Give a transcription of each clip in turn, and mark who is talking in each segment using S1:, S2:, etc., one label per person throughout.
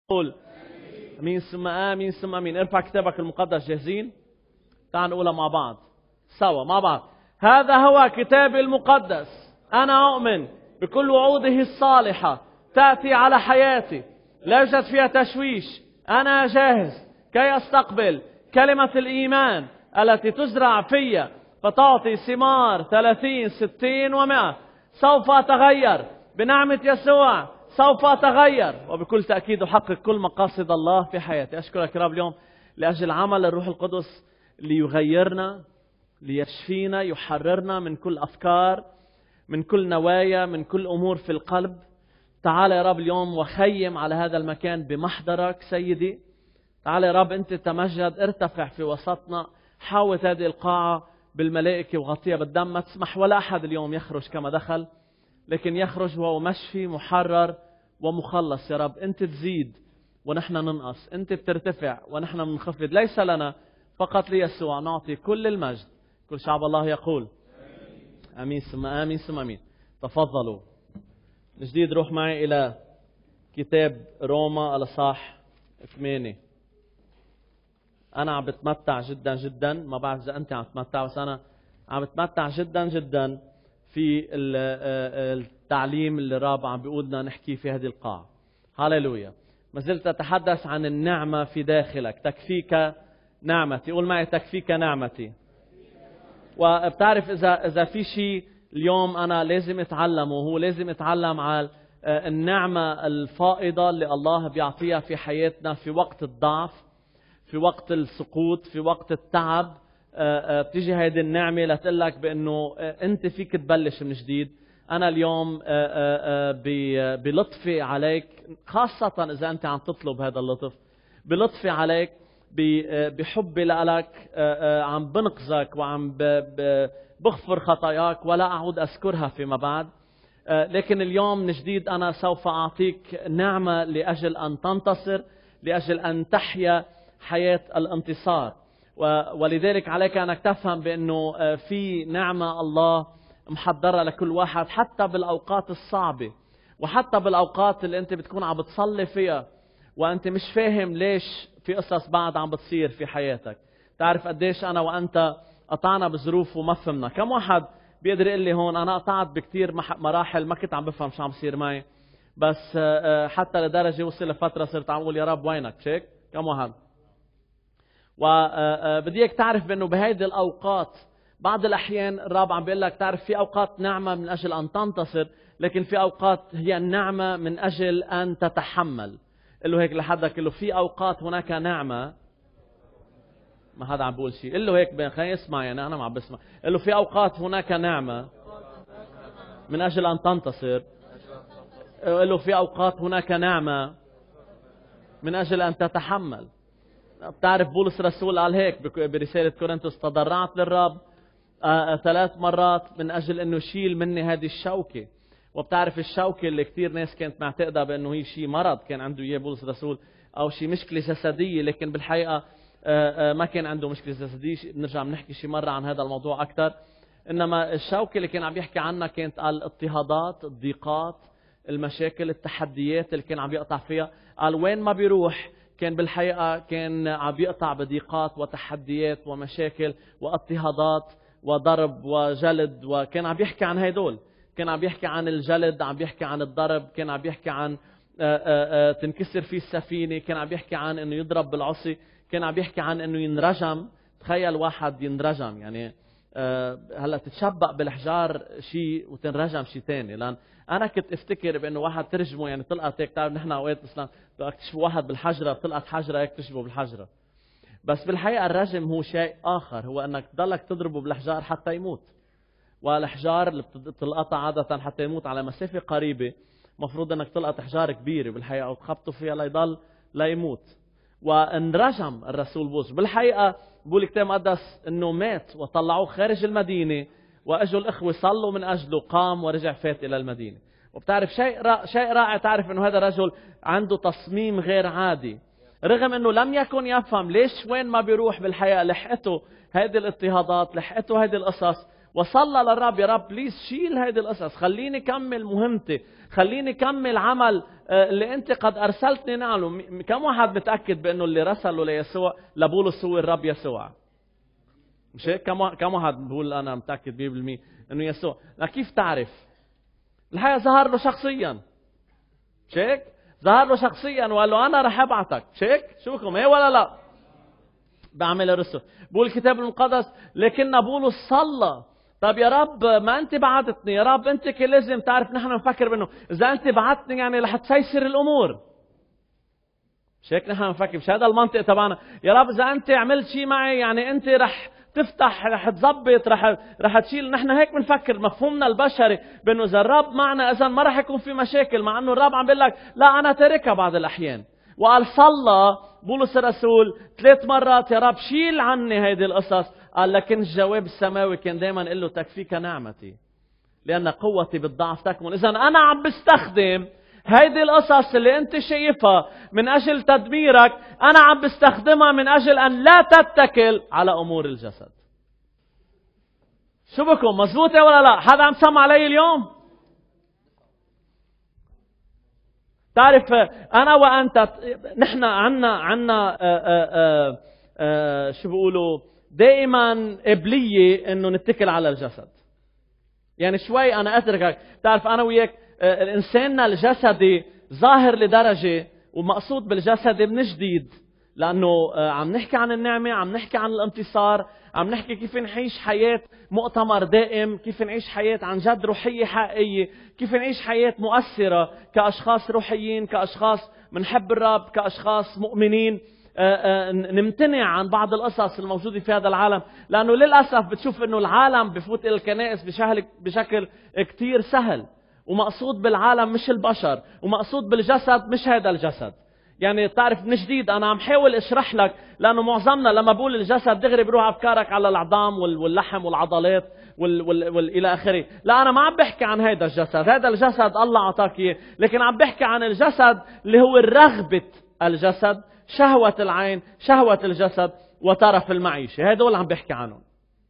S1: قول امين ثم امين ثم امين. ارفع كتابك المقدس. جاهزين؟ تعال نقولها مع بعض سوا مع بعض. هذا هو كتابي المقدس، انا اؤمن بكل وعوده الصالحة تأتي على حياتي، لا يوجد فيها تشويش. انا جاهز كي استقبل كلمة الايمان التي تزرع فيا فتعطي ثمار 30 60 و100. سوف اتغير بنعمة يسوع، سوف أتغير وبكل تأكيد أحقق كل مقاصد الله في حياتي. أشكرك يا رب اليوم لأجل عمل الروح القدس ليغيرنا، ليشفينا، يحررنا من كل أفكار، من كل نوايا، من كل أمور في القلب. تعال يا رب اليوم وخيم على هذا المكان بمحضرك سيدي. تعال يا رب أنت تمجد، ارتفع في وسطنا، حاوط هذه القاعة بالملائكة وغطيها بالدم. ما تسمح ولا أحد اليوم يخرج كما دخل، لكن يخرج وهو مشفي محرر ومخلص. يا رب أنت تزيد ونحن ننقص، أنت بترتفع ونحن منخفض. ليس لنا فقط ليسوع نعطي كل المجد. كل شعب الله يقول آمين ثم آمين ثم آمين. تفضلوا. من جديد روح معي إلى كتاب روما الإصحاح 8. أنا عم بتمتع جدا جدا، ما بعرف إذا أنت عم تتمتع، بس أنا عم بتمتع جدا جدا في التعليم اللي الرب عم بيقولنا نحكي في هذه القاعة. هاليلويا. ما زلت أتحدث عن النعمة في داخلك. تكفيك نعمتي. قول معي تكفيك نعمتي. وبتعرف إذا في شيء اليوم أنا لازم أتعلمه، هو لازم أتعلم على النعمة الفائضة اللي الله بيعطيها في حياتنا في وقت الضعف، في وقت السقوط، في وقت التعب. بتيجي هيدي النعمة لتقلك بأنه أنت فيك تبلش من جديد. أنا اليوم بلطفي عليك، خاصة إذا أنت عم تطلب هذا اللطف، بلطفي عليك، بحبي لك، عم بنقذك وعم بغفر خطاياك ولا أعود أذكرها فيما بعد. لكن اليوم من جديد أنا سوف أعطيك نعمة لأجل أن تنتصر، لأجل أن تحيا حياة الانتصار. ولذلك عليك أنك تفهم بأنه في نعمة الله محضرة لكل واحد، حتى بالأوقات الصعبة وحتى بالأوقات اللي أنت بتكون عم بتصلي فيها وأنت مش فاهم ليش في قصص بعد عم بتصير في حياتك. تعرف قديش أنا وأنت قطعنا بظروف وما فهمنا. كم واحد بيقدر يقول لي هون أنا قطعت بكتير مراحل ما كنت عم بفهم شو عم بصير معي، بس حتى لدرجة وصل لفترة صرت عم أقول يا رب وينك؟ شيك كم واحد. وبدي اياك تعرف بانه بهيدي الاوقات بعض الاحيان الرب عم بيقول لك تعرف في اوقات نعمه من اجل ان تنتصر، لكن في اوقات هي النعمه من اجل ان تتحمل. قل له هيك لحدك، قل له في اوقات هناك نعمه. ما حدا عم بيقول شيء، قل له هيك خلينا يسمع، يعني انا ما عم بسمع. قل له في اوقات هناك نعمه من اجل ان تنتصر. قل له في اوقات هناك نعمه من اجل ان تتحمل. بتعرف بولس رسول قال هيك برسالة كورنثوس، تضرعت للرب 3 مرات من أجل أنه يشيل مني هذه الشوكة. وبتعرف الشوكة اللي كتير ناس كانت معتقدة بأنه هي شيء مرض كان عنده إياه بولس رسول، أو شيء مشكلة جسدية، لكن بالحقيقة ما كان عنده مشكلة جسدية. بنرجع بنحكي شيء مرة عن هذا الموضوع أكثر. إنما الشوكة اللي كان عم يحكي عنها كانت الاضطهادات، الضيقات، المشاكل، التحديات اللي كان عم يقطع فيها. قال وين ما بيروح كان بالحقيقة كان عم يقطع بضيقات وتحديات ومشاكل واضطهادات وضرب وجلد. وكان عم يحكي عن هيدول، كان عم يحكي عن الجلد، عم يحكي عن الضرب، كان عم يحكي عن تنكسر فيه السفينة، كان عم يحكي عن انه يضرب بالعصي، كان عم يحكي عن انه ينرجم. تخيل واحد ينرجم، يعني هلا تتشبق بالحجار شيء وتنرجم شيء ثاني. لان انا كنت افتكر بانه واحد ترجمه يعني طلقت هيك. تعرف نحن اوقات مثلا اكتشفوا واحد بالحجره طلقت حجره هيك تشبه بالحجره، بس بالحقيقه الرجم هو شيء اخر، هو انك تضلك تضربه بالحجار حتى يموت. والحجار اللي بتلقطها عاده حتى يموت على مسافه قريبه، مفروض انك تلقط حجار كبيره بالحقيقه وتخبطه فيها ليضل لا يموت. وانرجم الرسول بولس بالحقيقه. بقول الكتاب المقدس انه مات وطلعوه خارج المدينه، واجوا الاخوه صلوا من اجله، قام ورجع فات الى المدينه. وبتعرف شيء رائع، تعرف انه هذا الرجل عنده تصميم غير عادي، رغم انه لم يكن يفهم ليش وين ما بيروح بالحياه لحقته هذه الاضطهادات، لحقته هذه القصص، وصلى للرب: يا رب بليز شيل هيدي القصص، خليني كمل مهمتي، خليني كمل عمل اللي انت قد ارسلتني نعمله. كم واحد متاكد بانه اللي رسله ليسوع لبولس هو الرب يسوع؟ مش هيك؟ كم واحد بقول انا متاكد 100% انه يسوع؟ لكن كيف تعرف؟ الحقيقه ظهر له شخصيا، مش هيك؟ ظهر له شخصيا وقال له انا رح ابعتك، مش هيك؟ شو بكم، ايه ولا لا؟ بعمل الرسل. بقول الكتاب المقدس: لكن بولس صلى: طب يا رب ما انت بعتتني، يا رب انت كي لازم تعرف. نحن نفكر بانه اذا انت بعتني يعني رح تسيسر الامور، مش هيك؟ نحن نفكر، مش هذا المنطق تبعنا. يا رب اذا انت عملت شيء معي يعني انت رح تفتح، رح تزبط، رح تشيل. نحن هيك بنفكر، مفهومنا البشري بانه اذا الرب معنا اذا ما رح يكون في مشاكل، مع انه الرب عم بيقول لك لا انا تاركها بعض الاحيان. وقال صلى بولس الرسول 3 مرات: يا رب شيل عني هيدي القصص. قال لكن الجواب السماوي كان دائما يقول له: تكفيك نعمتي لأن قوتي بالضعف تكمن. إذا أنا عم بستخدم هيدي القصص اللي أنت شايفها من أجل تدميرك، أنا عم بستخدمها من أجل أن لا تتكل على أمور الجسد. شو بكم، مزبوطة ولا لا؟ حدا عم سمع علي اليوم؟ تعرف أنا وأنت نحن عنا شو بيقولوا دائما قبلية إنه نتكل على الجسد. يعني شوي أنا أتركك، تعرف أنا وياك الإنسان الجسدي ظاهر لدرجة، ومقصود بالجسدي من جديد، لأنه عم نحكي عن النعمة، عم نحكي عن الانتصار، عم نحكي كيف نعيش حياة مؤتمر دائم، كيف نعيش حياة عن جد روحية حقيقية، كيف نعيش حياة مؤثرة كأشخاص روحيين، كأشخاص منحب الرب، كأشخاص مؤمنين. نمتنع عن بعض القصص الموجودة في هذا العالم، لأنه للأسف بتشوف أنه العالم بفوت إلى الكنائس بشكل كتير سهل، ومقصود بالعالم مش البشر، ومقصود بالجسد مش هذا الجسد. يعني تعرف من جديد أنا عم حاول أشرح لك، لأنه معظمنا لما بقول الجسد دغري بروح أفكارك على العظام واللحم والعضلات إلى آخره. لا، أنا ما عم بحكي عن هذا الجسد، هذا الجسد الله عطاك إياه، لكن عم بحكي عن الجسد اللي هو رغبة الجسد، شهوة العين، شهوة الجسد، وترف المعيشة. هدول عم بحكي عنهم.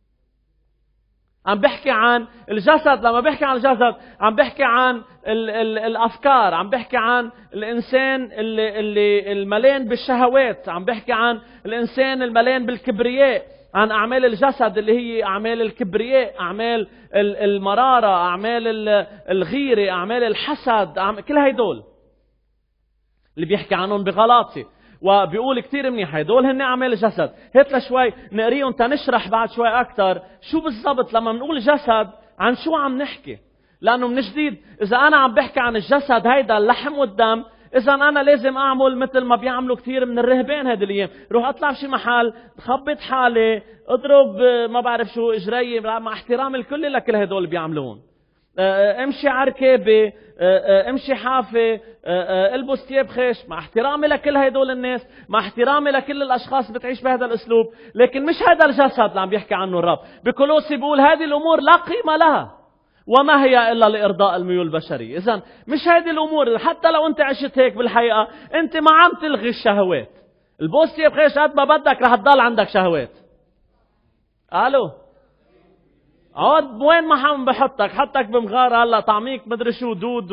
S1: عم بحكي عن الجسد. لما بحكي عن الجسد عم بحكي عن الأفكار، عم بحكي عن الإنسان اللي المليان بالشهوات، عم بحكي عن الإنسان المليان بالكبرياء، عن أعمال الجسد اللي هي أعمال الكبرياء، أعمال المرارة، أعمال الغيرة، أعمال الحسد، كل هيدول اللي بيحكي عنهم بغلاطي. وبيقول كتير منيح هدول هن أعمال الجسد. هات لشوي نقريهم تنشرح بعد شوي أكتر شو بالضبط لما بنقول جسد عن شو عم نحكي. لأنه من جديد إذا أنا عم بحكي عن الجسد هيدا اللحم والدم، إذا أنا لازم أعمل مثل ما بيعملوا كتير من الرهبان هذه الأيام، روح أطلع بشي محل، خبط حالي، اضرب ما بعرف شو إجري، مع احترام الكل لكل هدول بيعملون. امشي عركبة، امشي حافة، البس ثياب خيش، مع احترامي لكل هدول الناس، مع احترامي لكل الاشخاص بتعيش بهذا الاسلوب، لكن مش هذا الجسد اللي عم بيحكي عنه الرب. بكولوسي بيقول هذه الامور لا قيمة لها وما هي الا لارضاء الميول البشرية. اذا مش هذه الامور، حتى لو انت عشت هيك بالحقيقة انت ما عم تلغي الشهوات. البس ثياب خيش قد ما بدك رح تضل عندك شهوات. الو، عود وين ما حم بحطك، حطك بمغارة هلا طعميك مدري شو دود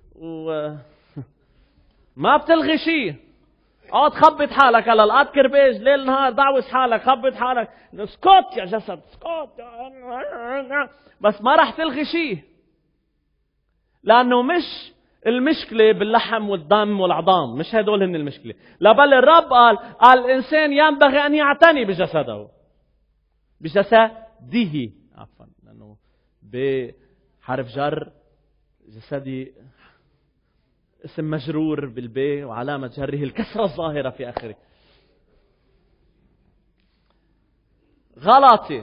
S1: ما بتلغي شيء. عود خبط حالك على القط كرباج ليل نهار، دعوس حالك، خبط حالك، اسكت يا جسد اسكت، بس ما رح تلغي شيء، لأنه مش المشكلة باللحم والدم والعظام، مش هدول هن المشكلة. لا بل الرب قال الإنسان ينبغي أن يعتني بجسده، بجسده عفوا، لأنه بحرف جر جسدي اسم مجرور بالباء وعلامة جره الكسرة الظاهرة في آخره. غلطي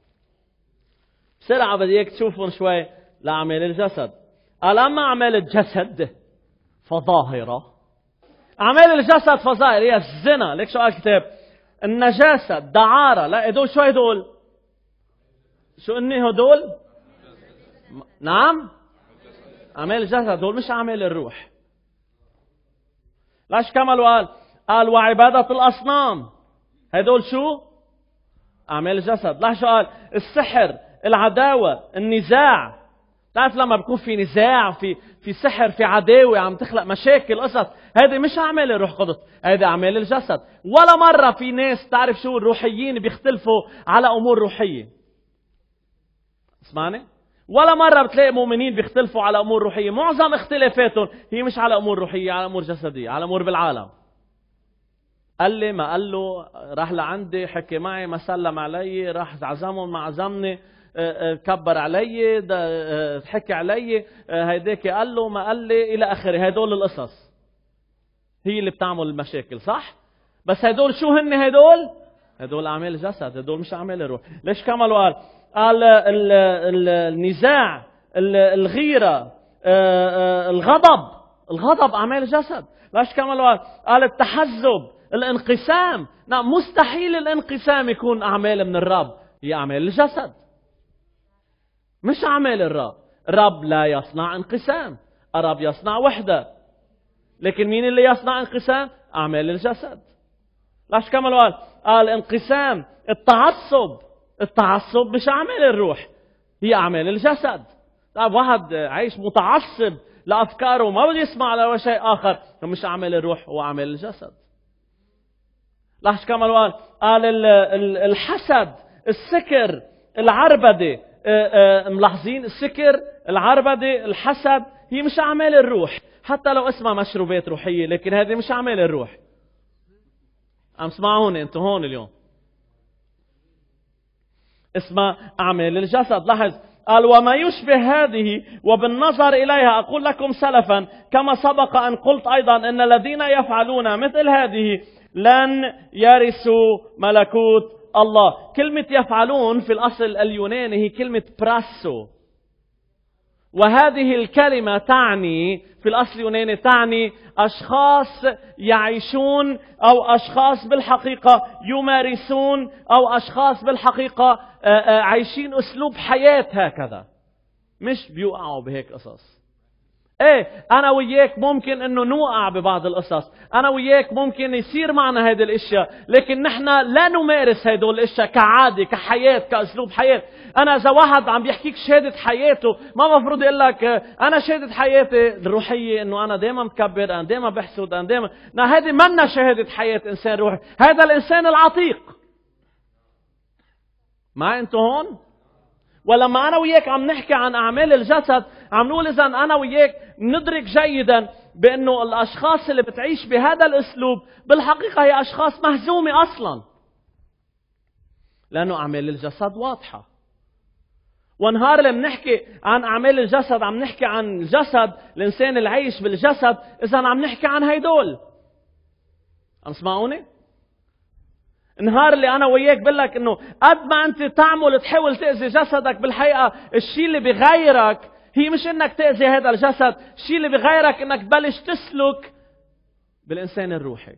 S1: بسرعة بدي اياك تشوفون شوي لأعمال الجسد. قال أما أعمال الجسد فظاهرة. أعمال الجسد فظاهرة هي الزنا، ليك شو قال الكتاب؟ النجاسة، الدعارة. لا هدول شو هدول؟ شو اني هدول؟ نعم، أعمال الجسد هدول مش أعمال الروح. لاش كمل قال وعبادة الأصنام، هدول شو؟ أعمال الجسد. لاش قال السحر، العداوة، النزاع. تعرف لما بيكون في نزاع، في سحر، في عداوة عم تخلق مشاكل، قصص، هذه مش أعمال الروح القدس، هذه أعمال الجسد. ولا مرة في ناس تعرف شو الروحيين بيختلفوا على أمور روحية. اسمعني؟ ولا مرة بتلاقي مؤمنين بيختلفوا على أمور روحية. معظم اختلافاتهم هي مش على أمور روحية، على أمور جسدية، على أمور بالعالم. قال لي ما قال له، راح لعندي حكي معي، ما سلم علي، راح عزمهم ما عزمني، كبر علي، حكي علي، هيداك قال له ما قال لي، إلى آخره. هدول القصص هي اللي بتعمل المشاكل، صح؟ بس هدول شو هن؟ هدول أعمال الجسد، هدول مش أعمال الروح. ليش كملوا؟ قال النزاع، الغيرة، الغضب أعمال الجسد. ليش كملوا؟ قال التحزب، الانقسام. نعم، مستحيل الانقسام يكون أعمال من الرب، هي أعمال الجسد مش أعمال الرب. الرب لا يصنع انقسام، الرب يصنع وحدة. لكن مين اللي يصنع انقسام؟ أعمال الجسد. ليش كملوا؟ قال انقسام، التعصب مش أعمال الروح، هي أعمال الجسد. طيب واحد عايش متعصب لأفكاره وما بده يسمع على شيء آخر، مش أعمال الروح، هو أعمال الجسد. ليش كملوا؟ قال الحسد، السكر، العربدة. ملاحظين؟ السكر، العربدة، الحسد هي مش أعمال الروح، حتى لو اسمها مشروبات روحية، لكن هذه مش أعمال الروح. عم سمعوني انتم هون اليوم؟ اسمها أعمال الجسد. لاحظ، قال وما يشبه هذه وبالنظر إليها أقول لكم سلفا كما سبق أن قلت أيضا أن الذين يفعلون مثل هذه لن يرثوا ملكوت الله. كلمة يفعلون في الأصل اليوناني هي كلمة براسو، وهذه الكلمة تعني في الأصل اليوناني تعني أشخاص يعيشون، أو أشخاص بالحقيقة يمارسون، أو أشخاص بالحقيقة عايشين أسلوب حياة هكذا، مش بيوقعوا بهيك قصص. ايه، انا وياك ممكن انه نوقع ببعض القصص، انا وياك ممكن يصير معنا هذه الاشياء، لكن نحن لا نمارس هدول الاشياء كعادة، كحياة، كاسلوب حياة. انا اذا واحد عم بيحكيك شهادة حياته، ما مفروض يقول لك انا شهادة حياتي الروحية انه انا دائما مكبر، انا دائما بحسد، انا دائما. هذه منا شهادة حياة انسان روحي، هذا الانسان العتيق. معي انتو هون؟ ولما أنا وياك عم نحكي عن أعمال الجسد، عم نقول إذا أنا وياك ندرك جيدا بأنه الأشخاص اللي بتعيش بهذا الأسلوب بالحقيقة هي أشخاص مهزومة أصلا، لأنه أعمال الجسد واضحة. ونهار اللي بنحكي عن أعمال الجسد عم نحكي عن الجسد، الإنسان اللي عايش بالجسد، إذا عم نحكي عن هيدول. عم اسمعوني؟ النهار اللي أنا وياك بقول لك إنه قد ما أنت تعمل تحاول تأذي جسدك، بالحقيقة الشيء اللي بغيرك هي مش إنك تأذي هذا الجسد، الشيء اللي بغيرك إنك تبلش تسلك بالإنسان الروحي،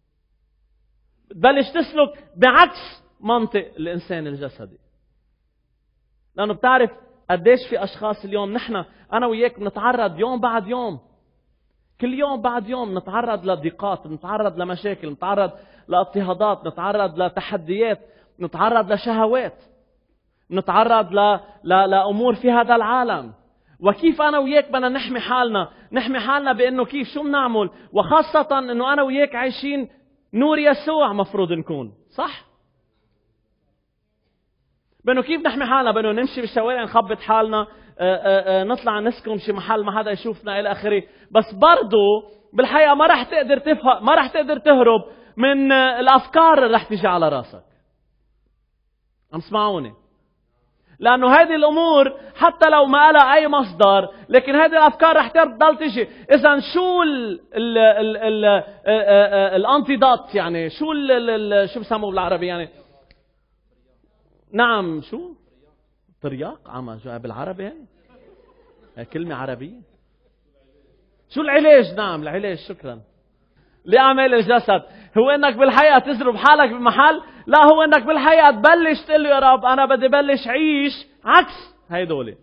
S1: تبلش تسلك بعكس منطق الإنسان الجسدي. لأنه بتعرف قديش في أشخاص اليوم نحن أنا وياك بنتعرض يوم بعد يوم، كل يوم بعد يوم نتعرض لضيقات، نتعرض لمشاكل، نتعرض لاضطهادات، نتعرض لتحديات، نتعرض لشهوات، نتعرض لأمور في هذا العالم. وكيف أنا وياك بدنا نحمي حالنا بأنه كيف شو بنعمل، وخاصة أنه أنا وياك عايشين نور يسوع مفروض نكون، صح؟ بأنه كيف نحمي حالنا، بأنه نمشي بالشوارع نخبط حالنا، نطلع نسكن شي محل ما حدا يشوفنا إلى آخره. بس برضو بالحقيقة ما رح تقدر تفهم، ما رح تقدر تهرب من الأفكار اللي رح تيجي على راسك. عم اسمعوني؟ لأنه هذه الأمور حتى لو ما لها أي مصدر، لكن هذه الأفكار رح تضل تيجي. إذن شو الأنتيدوت، يعني شو شو بسموه بالعربي يعني؟ نعم، شو؟ ترياق بالعربي هي كلمة عربية. شو العلاج؟ نعم العلاج، شكرا. لأعمال الجسد هو انك بالحقيقة تزرب حالك بمحل، لا هو انك بالحقيقة تبلش تقول له يا رب انا بدي بلش عيش عكس هيدولي،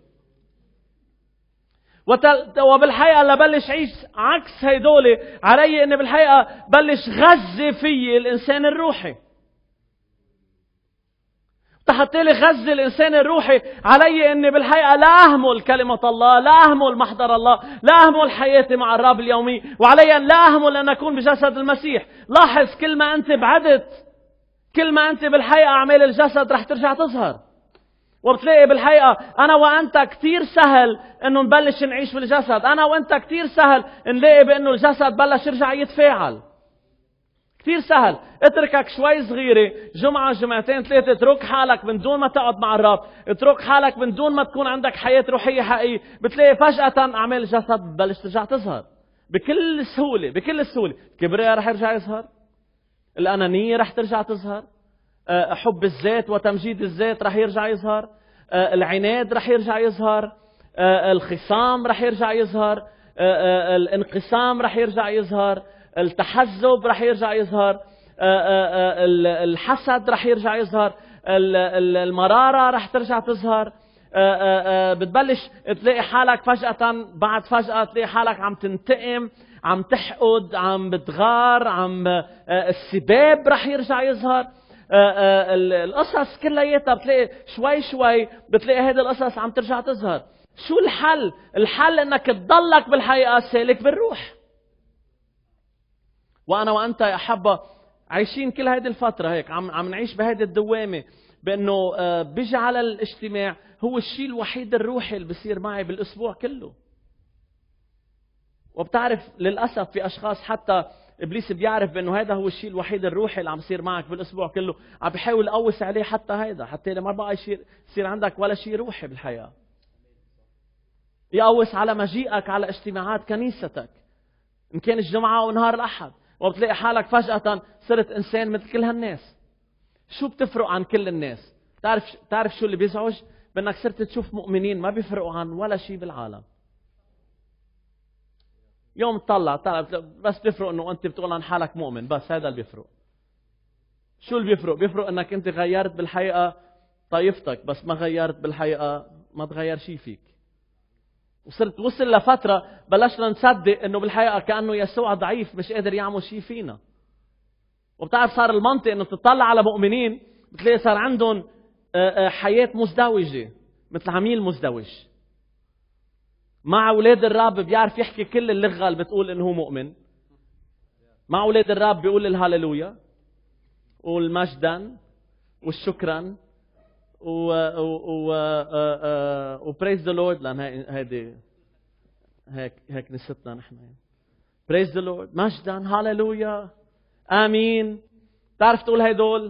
S1: وبالحقيقة لبلش عيش عكس هيدولي علي اني بالحقيقة بلش غذي في الانسان الروحي. حتى لي غذي الإنسان الروحي، علي أني بالحقيقة لا أهمل كلمة الله، لا أهمل محضر الله، لا أهمل حياتي مع الرب اليومي، وعلي أن لا أهمل أن أكون بجسد المسيح. لاحظ كل ما أنت بعدت، كل ما أنت بالحقيقة أعمال الجسد رح ترجع تظهر. وبتلاقي بالحقيقة أنا وأنت كتير سهل أنه نبلش نعيش بالجسد. أنا وأنت كتير سهل نلاقي بأنه الجسد بلش يرجع يتفاعل. كتير سهل. اتركك شوي صغيرة، جمعة جمعتين ثلاثة، اترك حالك من دون ما تقعد مع الرب، اترك حالك من دون ما تكون عندك حياة روحية حقيقية، بتلاقي فجأة أعمال الجسد بلش ترجع تظهر بكل سهولة. بكل سهولة الكبرياء رح يرجع يظهر، الأنانية رح ترجع تظهر، حب الذات وتمجيد الذات رح يرجع يظهر، العناد رح يرجع يظهر، الخصام رح يرجع يظهر، الانقسام رح يرجع يظهر، التحزب رح يرجع يظهر، الحسد رح يرجع يظهر، المرارة رح ترجع تظهر. بتبلش تلاقي حالك فجأة، بعد فجأة تلاقي حالك عم تنتقم، عم تحقد، عم بتغار، السباب رح يرجع يظهر. القصص كلياتها بتلاقي شوي شوي بتلاقي هذه القصص عم ترجع تظهر. شو الحل؟ الحل انك تضلك بالحقيقة سالك بالروح. وانا وانت يا احبة عايشين كل هذه الفترة هيك، عم نعيش بهذه الدوامة، بانه بيجي على الاجتماع هو الشيء الوحيد الروحي اللي بصير معي بالاسبوع كله. وبتعرف للاسف في اشخاص حتى ابليس بيعرف بانه هذا هو الشيء الوحيد الروحي اللي عم يصير معك بالاسبوع كله، عم بيحاول يقوس عليه حتى هيدا، حتى ما بقى يصير عندك ولا شيء روحي بالحياة. يقوس على مجيئك على اجتماعات كنيستك ان كان الجمعة او نهار الاحد، وبتلاقي حالك فجأة صرت انسان مثل كل هالناس. شو بتفرق عن كل الناس؟ تعرف شو اللي بيزعج؟ بانك صرت تشوف مؤمنين ما بيفرقوا عن ولا شيء بالعالم. يوم تطلع بس بيفرق انه انت بتقول عن حالك مؤمن، بس هذا اللي بيفرق. شو اللي بيفرق؟ بيفرق انك انت غيرت بالحقيقة طائفتك، بس ما غيرت بالحقيقة، ما تغير شيء فيك. وصرت وصل لفترة بلشنا نصدق انه بالحقيقة كأنه يسوع ضعيف مش قادر يعمل شيء فينا. وبتعرف صار المنطق انه تطلع على مؤمنين بتلاقي صار عندهم حياة مزدوجة، مثل عميل مزدوج. مع أولاد الرب بيعرف يحكي كل اللغة اللي بتقول إنه هو مؤمن. مع أولاد الرب بيقول الهاليلويا والمجدا والشكرا وبريز ذا لورد، لأن هيدي هيك نستنا نحن يعني. بريز ذا لورد، مجدا، هاليلويا، آمين. بتعرف تقول هيدول،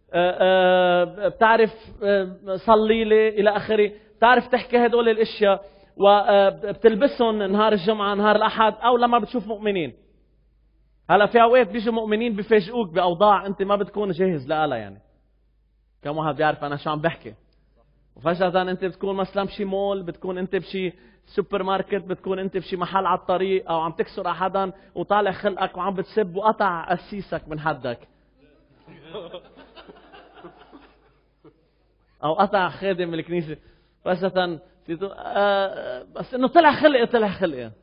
S1: بتعرف صلي لي إلى آخره. بتعرف تحكي هدول الأشياء وبتلبسهم نهار الجمعة نهار الأحد أو لما بتشوف مؤمنين. هلا في أوقات بيجوا مؤمنين بيفاجئوك بأوضاع أنت ما بتكون جاهز لها يعني. كم واحد بيعرف أنا شو عم بحكي. وفجأة أنت بتكون مثلا بشي مول، بتكون أنت بشي سوبر ماركت، بتكون أنت بشي محل على الطريق أو عم تكسر أحدا وطالع خلقك وعم بتسب وقطع قسيسك من حدك أو قطع خادم الكنيسة. فجأة بس إنه طلع خلقه.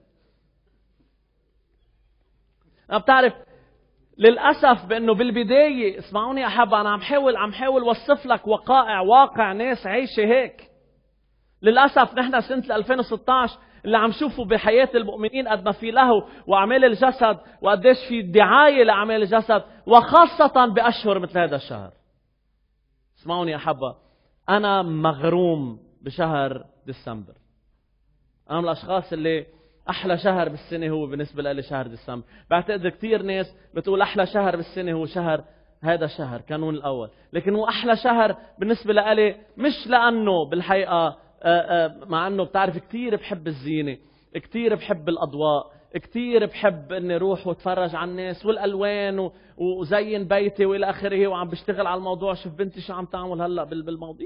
S1: أنا بتعرف للأسف بأنه بالبداية، اسمعوني أحب، أنا عم حاول وصف لك واقع ناس عايشة هيك. للأسف نحن سنة 2016 اللي عم شوفوا بحياة المؤمنين قد ما في له وأعمال الجسد وقديش في دعاية لأعمال الجسد، وخاصة بأشهر مثل هذا الشهر. اسمعوني أحبة، أنا مغروم بشهر ديسمبر. أنا من الأشخاص اللي أحلى شهر بالسنة هو بالنسبة لي شهر ديسمبر. بعتقد كتير ناس بتقول أحلى شهر بالسنة هو هذا الشهر كانون الأول، لكن هو أحلى شهر بالنسبة لي مش لأنه بالحقيقة مع أنه بتعرف كتير بحب الزينة، كتير بحب الأضواء، كتير بحب أني روح واتفرج على الناس والألوان وزين بيتي وإلى آخره، وعم بشتغل على الموضوع. شوف بنتي شو عم تعمل هلأ بالموضوع،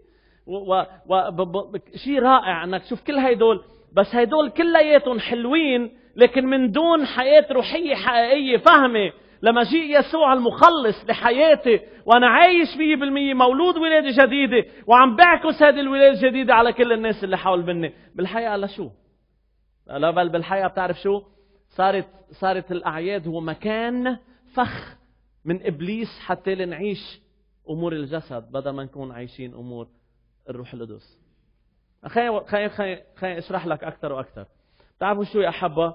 S1: شيء رائع أنك تشوف كل هيدول. بس هيدول كلياتهم حلوين لكن من دون حياة روحية حقيقية فهمة لمجيء يسوع المخلص لحياتي، وأنا عايش 100% مولود ولادة جديدة وعم بعكس هذه الولادة الجديدة على كل الناس اللي حول مني. بالحقيقة لشو؟ لا بل بالحقيقة بتعرف شو؟ صارت الأعياد هو مكان فخ من إبليس حتى لنعيش أمور الجسد بدل ما نكون عايشين أمور الروح القدس. خليني أشرح لك أكثر وأكثر. تعرفوا شو يا أحبة؟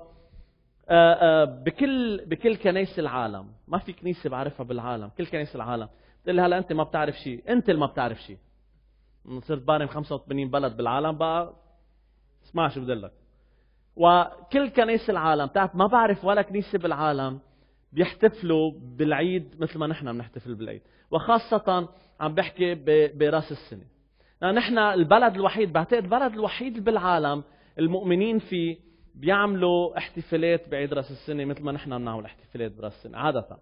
S1: بكل كنائس العالم، ما في كنيسة بعرفها بالعالم، كل كنائس العالم تقول لي هلا أنت ما بتعرف شيء، أنت اللي ما بتعرف شيء. صرت بارم 85 بلد بالعالم بقى، اسمع شو بدلك. وكل كنائس العالم تعرف ما بعرف ولا كنيسة بالعالم بيحتفلوا بالعيد مثل ما نحن بنحتفل بالعيد، وخاصة عم بحكي براس السنة. نحن البلد الوحيد، بعتقد البلد الوحيد بالعالم المؤمنين فيه بيعملوا احتفالات بعيد راس السنة مثل ما نحن بنعمل احتفالات براس السنة عادة.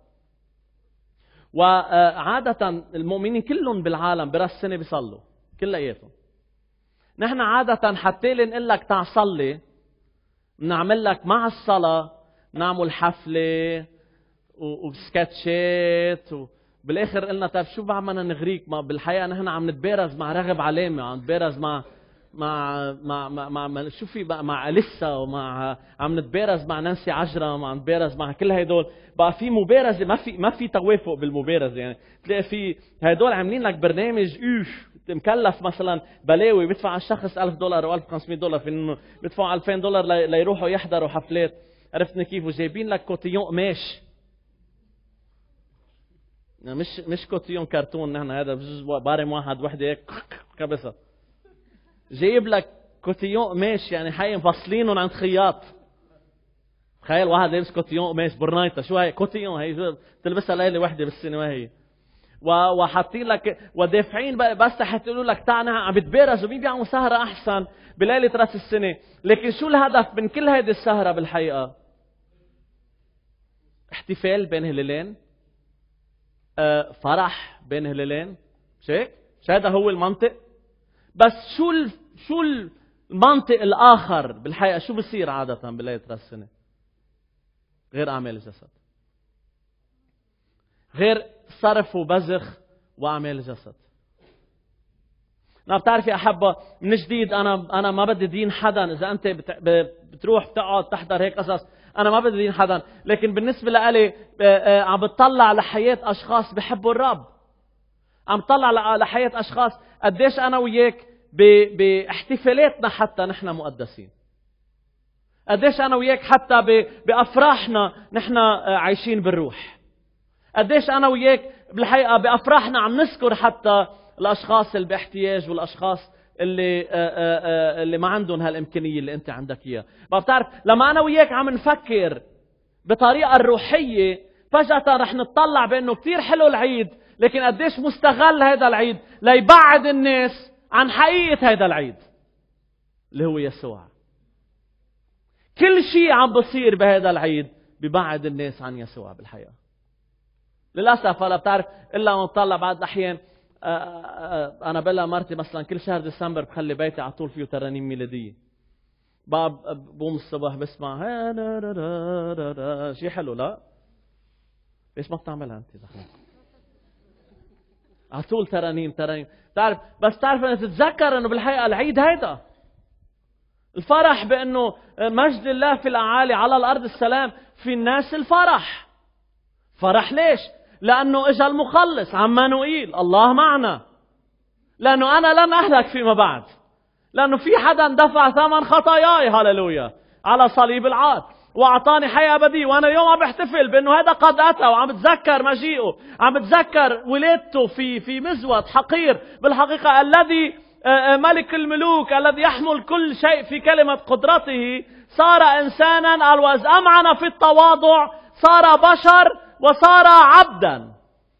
S1: وعادة المؤمنين كلهم بالعالم براس السنة بيصلوا كلياتهم. نحن عادة حتى نقول لك تعال صلي بنعمل لك مع الصلاة نعمل حفلة وسكتشات وبالاخر قلنا طيب شو بعملنا نغريك؟ ما بالحقيقة نحن عم نتبارز مع راغب علامة، عم نتبارز مع شو في بقى مع أليسا، ومع عم نتبارز مع نانسي عجرم، عم نتبارز مع كل هدول. بقى في مبارزة، ما في توافق بالمبارزة. يعني تلاقي في هدول عاملين لك برنامج مكلف مثلا بلاوي، بيدفع الشخص $1000 و $1500 في انه بيدفعوا $2000 ليروحوا يحضروا حفلات. عرفتني كيف؟ وجايبين لك كوتيون قماش، مش كوتيون كرتون. نحن هذا بارم واحد وحده هيك كبسه، جايب لك كوتيون قماش يعني حي مفصلينهم عند خياط. تخيل واحد لابس كوتيون قماش برنايطه، شو هي كوتيون؟ هي تلبسها ليله وحده بالسنه وهي وحاطين لك ودافعين بس حتى يقولوا لك تعال عم بتبارزوا مين بيعملوا سهره احسن بليله راس السنه. لكن شو الهدف من كل هذه السهره بالحقيقه؟ احتفال بين هلالين، فرح بين هلالين، مش هيك؟ مش هذا هو المنطق؟ بس شو المنطق الاخر بالحقيقه؟ شو بصير عاده بليله راس السنه غير اعمال الجسد، غير صرف وبزخ واعمال الجسد؟ بتعرف يا احبه من جديد انا ما بدي دين حدا. اذا انت بتروح بتقعد تحضر هيك قصص، انا ما بدي دين حدا، لكن بالنسبه لإلي عم بتطلع لحياه اشخاص بحبوا الرب، عم بتطلع لحياه اشخاص قديش انا وياك باحتفالاتنا حتى نحن مقدسين، قديش انا وياك حتى بافراحنا نحن عايشين بالروح، قديش انا وياك بالحقيقه بافراحنا عم نذكر حتى الاشخاص اللي باحتياج والاشخاص اللي ما عندهم هالامكانيه اللي انت عندك اياها. ما بتعرف لما انا وياك عم نفكر بطريقه الروحيه فجاه رح نتطلع بانه كثير حلو العيد، لكن قديش مستغل هذا العيد ليبعد الناس عن حقيقه هذا العيد اللي هو يسوع. كل شيء عم بصير بهذا العيد ببعد الناس عن يسوع بالحقيقه للاسف. هلا بتعرف الا ما بطلع بعض الاحيان انا بلا مرتي مثلا كل شهر ديسمبر بخلي بيتي على طول فيه ترانيم ميلاديه. بقوم الصبح بسمع شيء حلو. لا ليش ما بتعملها انت دخل على طول ترانيم تعرف؟ بس تعرف انك تتذكر انه بالحقيقه العيد هيدا الفرح، بانه مجد الله في الاعالي على الارض السلام في الناس الفرح. فرح ليش؟ لأنه إجا المخلص عمانوئيل، الله معنا. لأنه أنا لن أهلك فيما بعد، لأنه في حدا دفع ثمن خطاياي هاللويا على صليب العار وأعطاني حياة أبدية. وأنا اليوم عم بحتفل بأنه هذا قد أتى، وعم بتذكر مجيئه، عم بتذكر ولادته في مزود حقير بالحقيقة، الذي ملك الملوك الذي يحمل كل شيء في كلمة قدرته صار إنسانا الوز أمعن في التواضع، صار بشر وصار عبدا.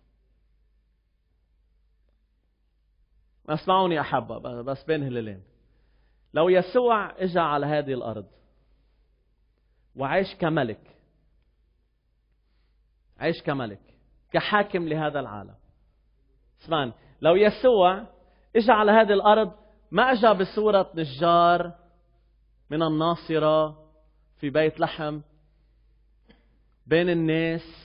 S1: اسمعوني أحبة بس بين هلالين، لو يسوع اجى على هذه الأرض وعيش كملك، عيش كملك كحاكم لهذا العالم. اسمعني، لو يسوع اجى على هذه الأرض ما اجى بصورة نجار من الناصرة في بيت لحم بين الناس،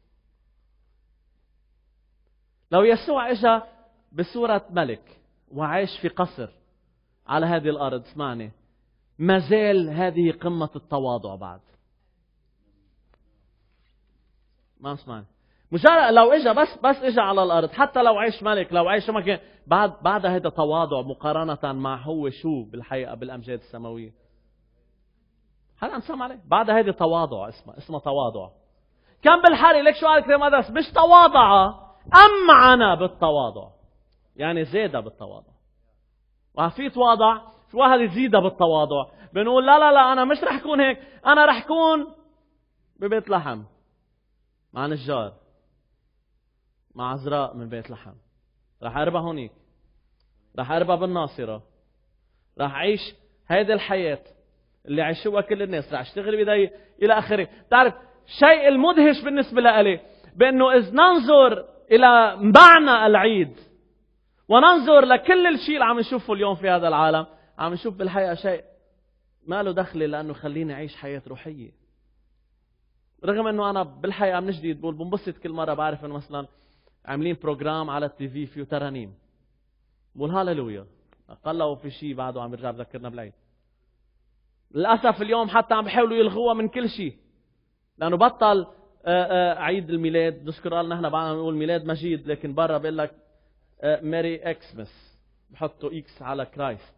S1: لو يسوع اجى بصورة ملك وعايش في قصر على هذه الأرض، اسمعني، ما زال هذه قمة التواضع بعد. ما اسمعني، مجرد لو اجى بس اجى على الارض، حتى لو عيش ملك، لو عيش مكان، بعد هذا تواضع مقارنة مع هو شو بالحقيقة بالامجاد السماوية. هلا نسمع عليه بعد هذه تواضع، اسمه تواضع. كان بالحري لك شو قال كريم أدرس؟ مش تواضع، أمعن بالتواضع، يعني زيادة بالتواضع. وفي تواضع في واحد يزيدها بالتواضع، بنقول لا أنا مش رح أكون هيك، أنا رح أكون ببيت لحم مع نجار، مع عذراء من بيت لحم، رح أربى هونيك، رح أربى بالناصرة، رح أعيش هيدي الحياة اللي عيشوها كل الناس، رح أشتغل بدي إلى آخره. تعرف الشيء المدهش بالنسبة لي بأنه إذ ننظر إلى معنى العيد وننظر لكل الشيء اللي عم نشوفه اليوم في هذا العالم، عم نشوف بالحقيقة شيء ما له دخل، لأنه خليني أعيش حياة روحية. رغم أنه أنا بالحقيقة من جديد بقول بنبسط كل مرة بعرف أنه مثلا عاملين بروجرام على التي في فيه ترانيم، بقول هاللويا، أقل في شيء بعده عم يرجع بذكرنا بالعيد. للأسف اليوم حتى عم بيحاولوا يلغوها من كل شيء، لأنه بطل عيد الميلاد. نذكر قال نحن بعدنا نقول ميلاد مجيد، لكن برا بيقول لك ميري اكسمس، بحطوا اكس على كرايست.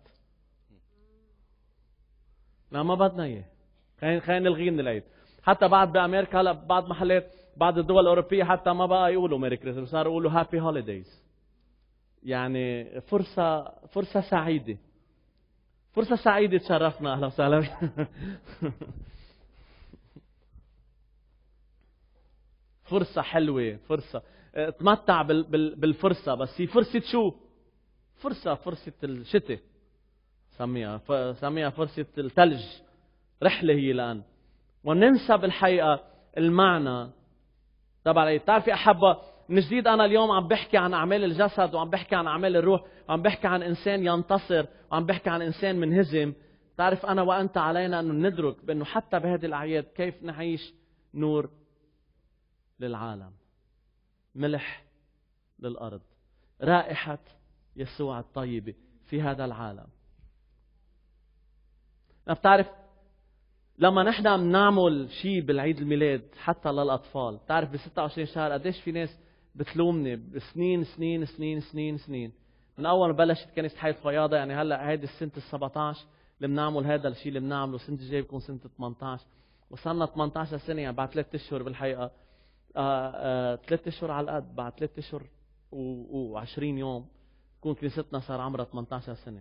S1: لا ما بدنا اياه، خلينا نلغيه من العيد. حتى بعد بامريكا هلا بعض محلات بعض الدول الاوروبيه حتى ما بقى يقولوا ميري كريسمس، صاروا يقولوا هابي هوليديز. يعني فرصه سعيده، فرصه سعيده تشرفنا. اهلا وسهلا. فرصة حلوة، فرصة تمتع بالفرصة. بس هي فرصة شو؟ فرصة الشتاء، سميها فرصة الثلج. رحلة هي الآن، وننسى بالحقيقة المعنى تبع العيد. تعرفي أحبة، من جديد أنا اليوم عم بحكي عن أعمال الجسد، وعم بحكي عن أعمال الروح، وعم بحكي عن إنسان ينتصر، وعم بحكي عن إنسان منهزم. تعرف أنا وأنت علينا أن ندرك بأنه حتى بهذه الأعياد كيف نعيش نور للعالم، ملح للأرض، رائحة يسوع الطيبة في هذا العالم. بتعرف لما نحن بنعمل شيء بالعيد الميلاد حتى للأطفال، تعرف ب 26 شهر قديش في ناس بتلومني بسنين سنين سنين سنين سنين من أول ما بلشت كنيسة حي الفياضة. يعني هلا هيدي السنة ال17 اللي بنعمل هذا الشيء اللي بنعمله، السنة الجاية بيكون سنة 18. وصلنا 18 سنة، يعني بعد 3 أشهر بالحقيقة 3 أشهر على القد، بعد 3 أشهر و20 يوم تكون كنيستنا صار عمرها 18 سنة.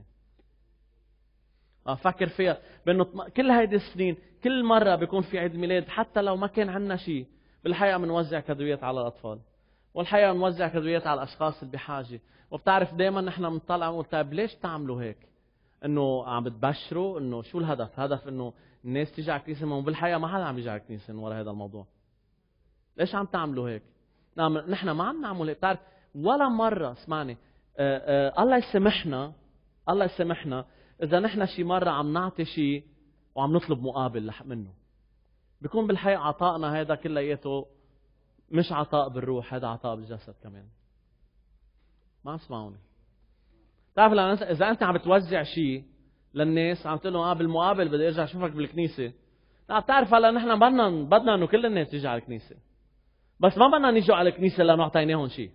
S1: فكر فيها بأنه كل هيدي السنين كل مرة بيكون في عيد ميلاد، حتى لو ما كان عندنا شيء بالحقيقة بنوزع كادويات على الأطفال، والحقيقة بنوزع كادويات على الأشخاص اللي بحاجة. وبتعرف دائما نحن بنطلع ونقول طيب ليش تعملوا هيك؟ إنه عم بتبشروا إنه شو الهدف؟ هدف إنه الناس تيجي على الكنيسة، ما بالحقيقة ما حدا عم يجي على الكنيسة من وراء هذا الموضوع. ليش عم تعملوا هيك؟ نعم نحن ما عم نعمل هيك. تعرف ولا مرة اسمعني، الله يسامحنا إذا نحن شي مرة عم نعطي شيء وعم نطلب مقابل منه. بيكون بالحقيقة عطائنا هذا كلياته مش عطاء بالروح، هذا عطاء بالجسد كمان. ما عم تسمعوني؟ تعرف إذا أنت عم بتوزع شيء للناس عم تقول لهم بالمقابل بدي أرجع أشوفك بالكنيسة. لا بتعرف هلا نحن بدنا إنه كل الناس تيجي على الكنيسة، بس ما بدنا نيجوا على الكنيسة لأنه أعطيناهم شيء.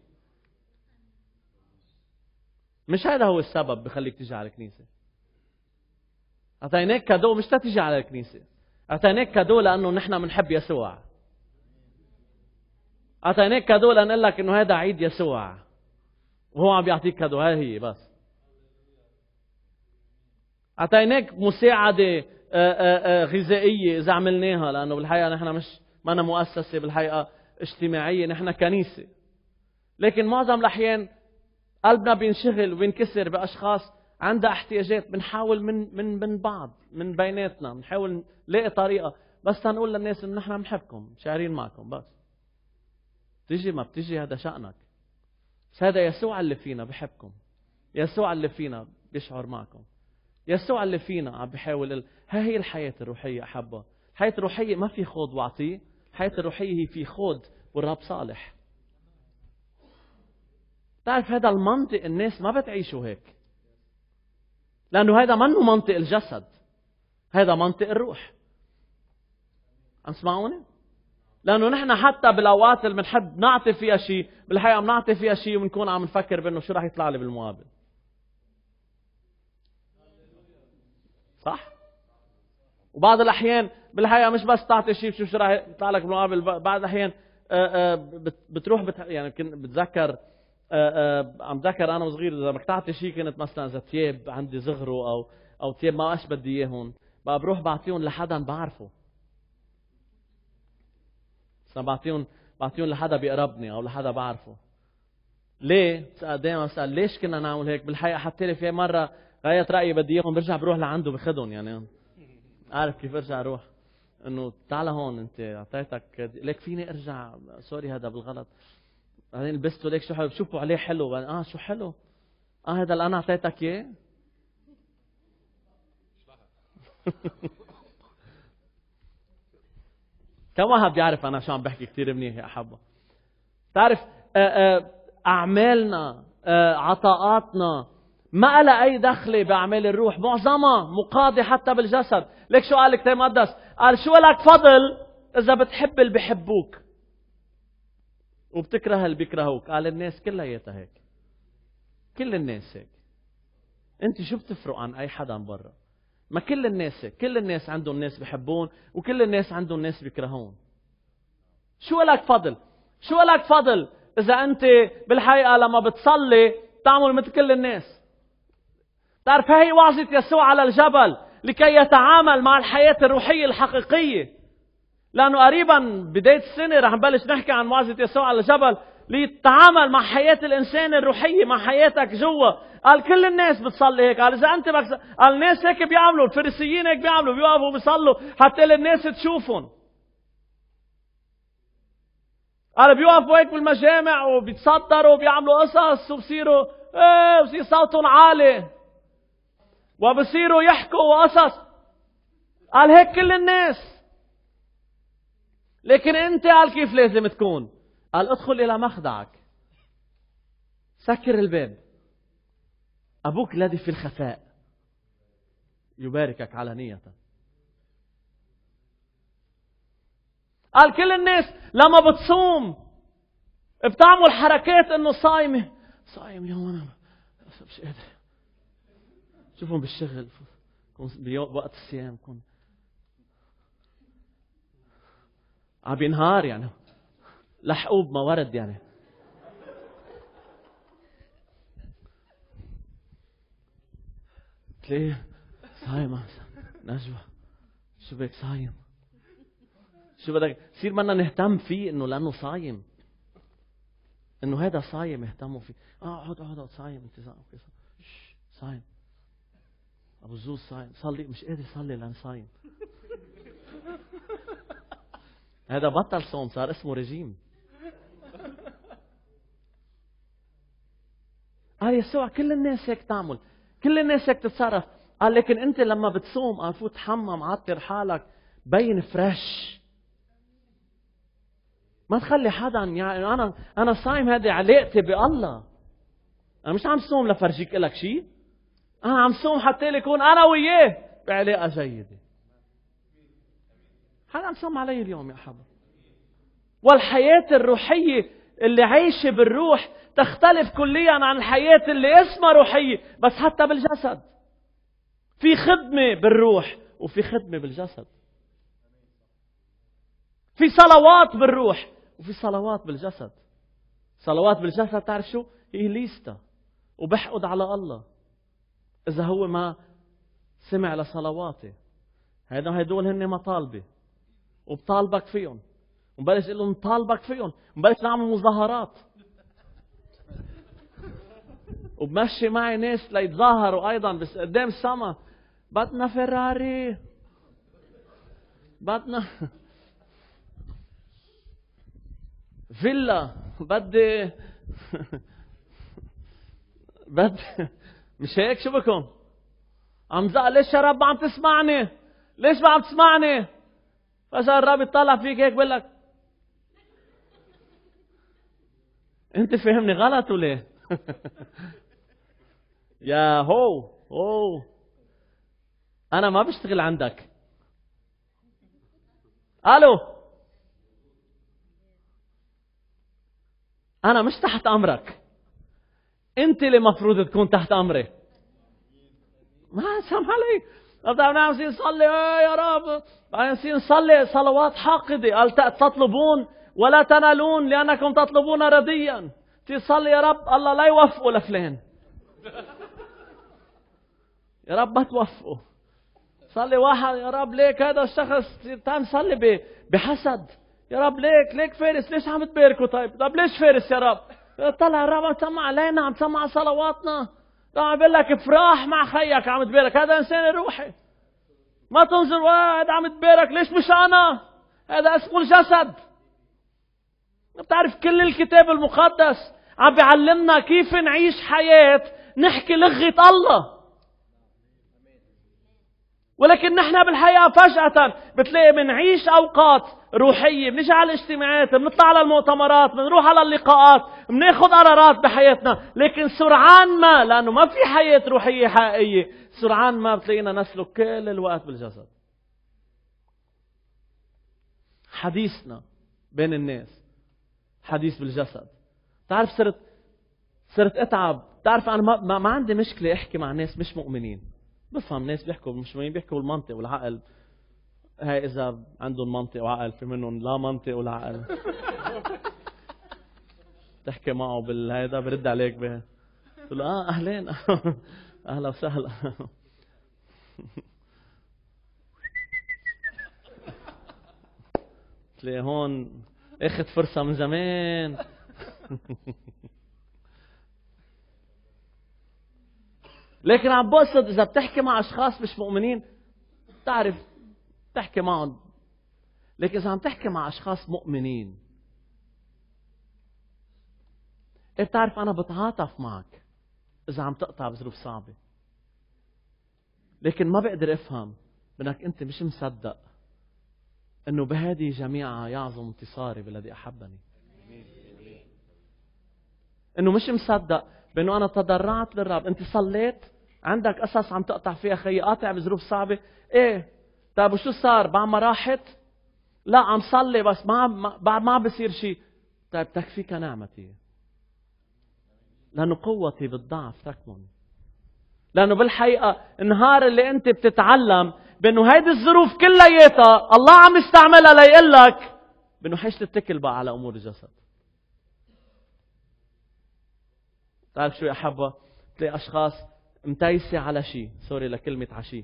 S1: مش هذا هو السبب بخليك تيجي على الكنيسة. أعطيناك كادو مش تيجي على الكنيسة، أعطيناك كادو لأنه نحن بنحب يسوع. أعطيناك كادو لنقول لك إنه هذا عيد يسوع، وهو عم بيعطيك كادو. هاي هي بس. أعطيناك مساعدة غذائية إذا عملناها، لأنه بالحقيقة نحن ما أنا مؤسسة بالحقيقة اجتماعية، نحن كنيسة. لكن معظم الأحيان قلبنا بينشغل وبينكسر بأشخاص عندها احتياجات. بنحاول من بعض من بيناتنا بنحاول نلاقي طريقة بس تنقول للناس إن نحن بنحبكم، شاعرين معكم. بس تيجي ما بتيجي هذا شأنك. بس هذا يسوع اللي فينا بحبكم، يسوع اللي فينا بيشعر معكم، يسوع اللي فينا عم بيحاول. ها هي الحياة الروحية أحبة. الحياة الروحية ما في خوض وعطيه، الحياة الروحية هي في خوض والرب صالح. تعرف هذا المنطق الناس ما بتعيشوا هيك، لأنه هذا منه منطق الجسد، هذا منطق الروح. عم تسمعوني؟ لأنه نحن حتى بالأوقات اللي بنحب نعطي فيها شيء، بالحقيقة بنعطي فيها شيء ونكون عم نفكر بأنه شو راح يطلع لي بالمقابل. صح؟ وبعض الأحيان بالحقيقة مش بس تعطي شيء شو راح يطلع لك بالمقابل، بعض الأحيان بتروح يعني كنت بتذكر عم ذكر أنا وصغير إذا بدك تعطي شيء، كنت مثلا إذا ثياب عندي زغروا أو ثياب ما أش بدي إياهم، بقى بروح بعطيهم لحدا بعرفه. بعطيهم لحدا بيقربني او لحدا بعرفه. ليه؟ دائما بسأل ليش كنا نعمل هيك؟ بالحقيقه حتى لي في مره غيرت رايي بدي اياهم، برجع بروح لعنده باخذهم. يعني عارف كيف ارجع اروح؟ انه تعال هون انت اعطيتك ليك، فيني ارجع؟ سوري هذا بالغلط. بعدين لبسته ليك شو حلو، بشوفوا عليه حلو. شو حلو؟ هذا اللي انا اعطيتك اياه. كم واحد بيعرف انا شو عم بحكي كثير منيح يا احبه؟ تعرف اعمالنا، عطاءاتنا ما لها اي دخله باعمال الروح، معظمها مقاضي حتى بالجسد. ليك شو قال الكتاب المقدس؟ قال شو لك فضل اذا بتحب اللي بيحبوك وبتكره اللي بيكرهوك. قال الناس كلها هيك، كل الناس هيك. انت شو بتفرق عن اي حدا برا؟ ما كل الناس هيك، كل الناس عندهم ناس بيحبون وكل الناس عندهم ناس بيكرهون. شو لك فضل؟ شو لك فضل إذا أنت بالحقيقة لما بتصلي تعمل مثل كل الناس؟ تعرف هي وعظة يسوع على الجبل لكي يتعامل مع الحياة الروحية الحقيقية. لأنه قريبا بداية السنة رح نبلش نحكي عن وعظة يسوع على الجبل ليتعامل مع حياة الإنسان الروحية، مع حياتك جوا. قال كل الناس بتصلي هيك. قال إذا أنت قال الناس هيك بيعملوا، الفريسيين هيك بيعملوا، بيوقفوا بيصلوا حتى الناس تشوفهم. قال بيوقفوا هيك بالمجامع وبيتصدروا وبيعملوا قصص وبصيروا وبصير صوتهم عالي وبصيروا يحكوا قصص. قال هيك كل الناس. لكن انت قال كيف لازم تكون؟ قال ادخل الى مخدعك، سكر الباب، ابوك الذي في الخفاء يباركك علانية. قال كل الناس لما بتصوم بتعمل حركات انه صايم اليوم، انا مش قادر. شوفهم بالشغل بوقت الصيام كون عم بينهار، يعني لحقوب ما ورد. يعني تلاقيه صايم نجوى، شو بك صايم؟ شو بدك صير بدنا نهتم فيه انه لانه صايم، انه هذا صايم اهتموا فيه. اقعد صايم، انت صايم. ابو الزوز صايم، صلي، مش قادر يصلي لان صايم. هذا بطل صوم، صار اسمه رجيم. قال يسوع كل الناس هيك تعمل، كل الناس هيك تتصرف. قال لكن انت لما بتصوم قال فوت حمم، عطر حالك، بين فريش. ما تخلي حدا يعني انا صايم، هذه علاقتي بالله. انا مش عم صوم لفرجيك لك شيء، انا عم صوم حتى يكون انا وياه بعلاقه جيده. حدا عم صوم علي اليوم يا حبا. والحياه الروحيه اللي عايشه بالروح تختلف كليا عن الحياه اللي اسمها روحيه بس حتى بالجسد. في خدمه بالروح وفي خدمه بالجسد. في صلوات بالروح وفي صلوات بالجسد. صلوات بالجسد تعرف شو هي؟ ليستا، وبحقد على الله إذا هو ما سمع لصلواتي. هدول هن مطالبة وبطالبك فيهم، وبلش يقول لهم نطالبك فيهم، وبلش نعمل مظاهرات وبمشي معي ناس ليتظاهروا أيضا بس قدام السما. بدنا فراري، بدنا فيلا، بدي مش هيك؟ شو بكم عم زعل؟ ليش يا رب ما عم تسمعني؟ ليش ما عم تسمعني؟ فصار الرب يطلع فيك هيك بقول لك انت فهمني غلط ولا يا هو انا ما بشتغل عندك. الو، أنا مش تحت أمرك، أنت اللي مفروض تكون تحت أمري. ما سمح لي. طبعا نصير نصلي يا رب، بعدين نصير نصلي صلوات حاقدة. قال تطلبون ولا تنالون لأنكم تطلبون رديا. تصلي يا رب الله لا يوفقه لفلان، يا رب ما توفقه. صلي واحد يا رب ليك هذا الشخص، تعال نصلي بحسد. يا رب ليك فارس، ليش عم تباركه؟ طب ليش فارس يا رب؟ طلع الرب عم تسمع علينا، عم تسمع صلواتنا. عم بيقول لك افراح مع خيك عم تبارك. هذا انسان روحي. ما تنظر هذا عم تبارك ليش مش انا؟ هذا اسمه الجسد. بتعرف كل الكتاب المقدس عم بيعلمنا كيف نعيش حياة نحكي لغة الله. ولكن نحن بالحقيقة فجأة بتلاقي بنعيش أوقات روحية، بنيجي على الاجتماعات، بنطلع على المؤتمرات، بنروح على اللقاءات، بناخد قرارات بحياتنا، لكن سرعان ما، لأنه ما في حياة روحية حقيقية، سرعان ما بتلاقينا نسلك كل الوقت بالجسد. حديثنا بين الناس حديث بالجسد. تعرف صرت أتعب. تعرف أنا ما عندي مشكلة أحكي مع ناس مش مؤمنين. بفهم ناس بيحكوا مش مؤمنين، بيحكوا بالمنطق والعقل. هاي إذا عندهم منطق وعقل، في منهم لا منطق ولا عقل. تحكي معه بالهيدا برد عليك به، تقول أهلين أهلا وسهلا. تلاقي هون اخذ فرصة من زمان. لكن عم بقصد إذا بتحكي مع أشخاص مش مؤمنين تعرف تحكي معهم، لكن إذا عم تحكي مع أشخاص مؤمنين بتعرف أنا بتعاطف معك إذا عم تقطع بظروف صعبة، لكن ما بقدر أفهم بأنك أنت مش مصدق أنه بهذه جميعها يعظم انتصاري بالذي أحبني. أنه مش مصدق بأنه أنا تضرعت للرب. أنت صليت، عندك قصص عم تقطع فيها خيي، قاطع بظروف صعبة. إيه طيب وشو صار؟ بعد ما راحت؟ لا عم صلي بس بعد ما بصير شيء. طيب تكفيك نعمتي، لأنه قوتي بالضعف تكمن. لأنه بالحقيقة النهار اللي أنت بتتعلم بأنه هيدي الظروف كلياتها الله عم يستعملها ليقول لك بأنه حيش تتكل بقى على أمور الجسد. تعرف شو يا أحبة؟ تلاقي أشخاص متيسة على شيء، سوري لكلمة عشي.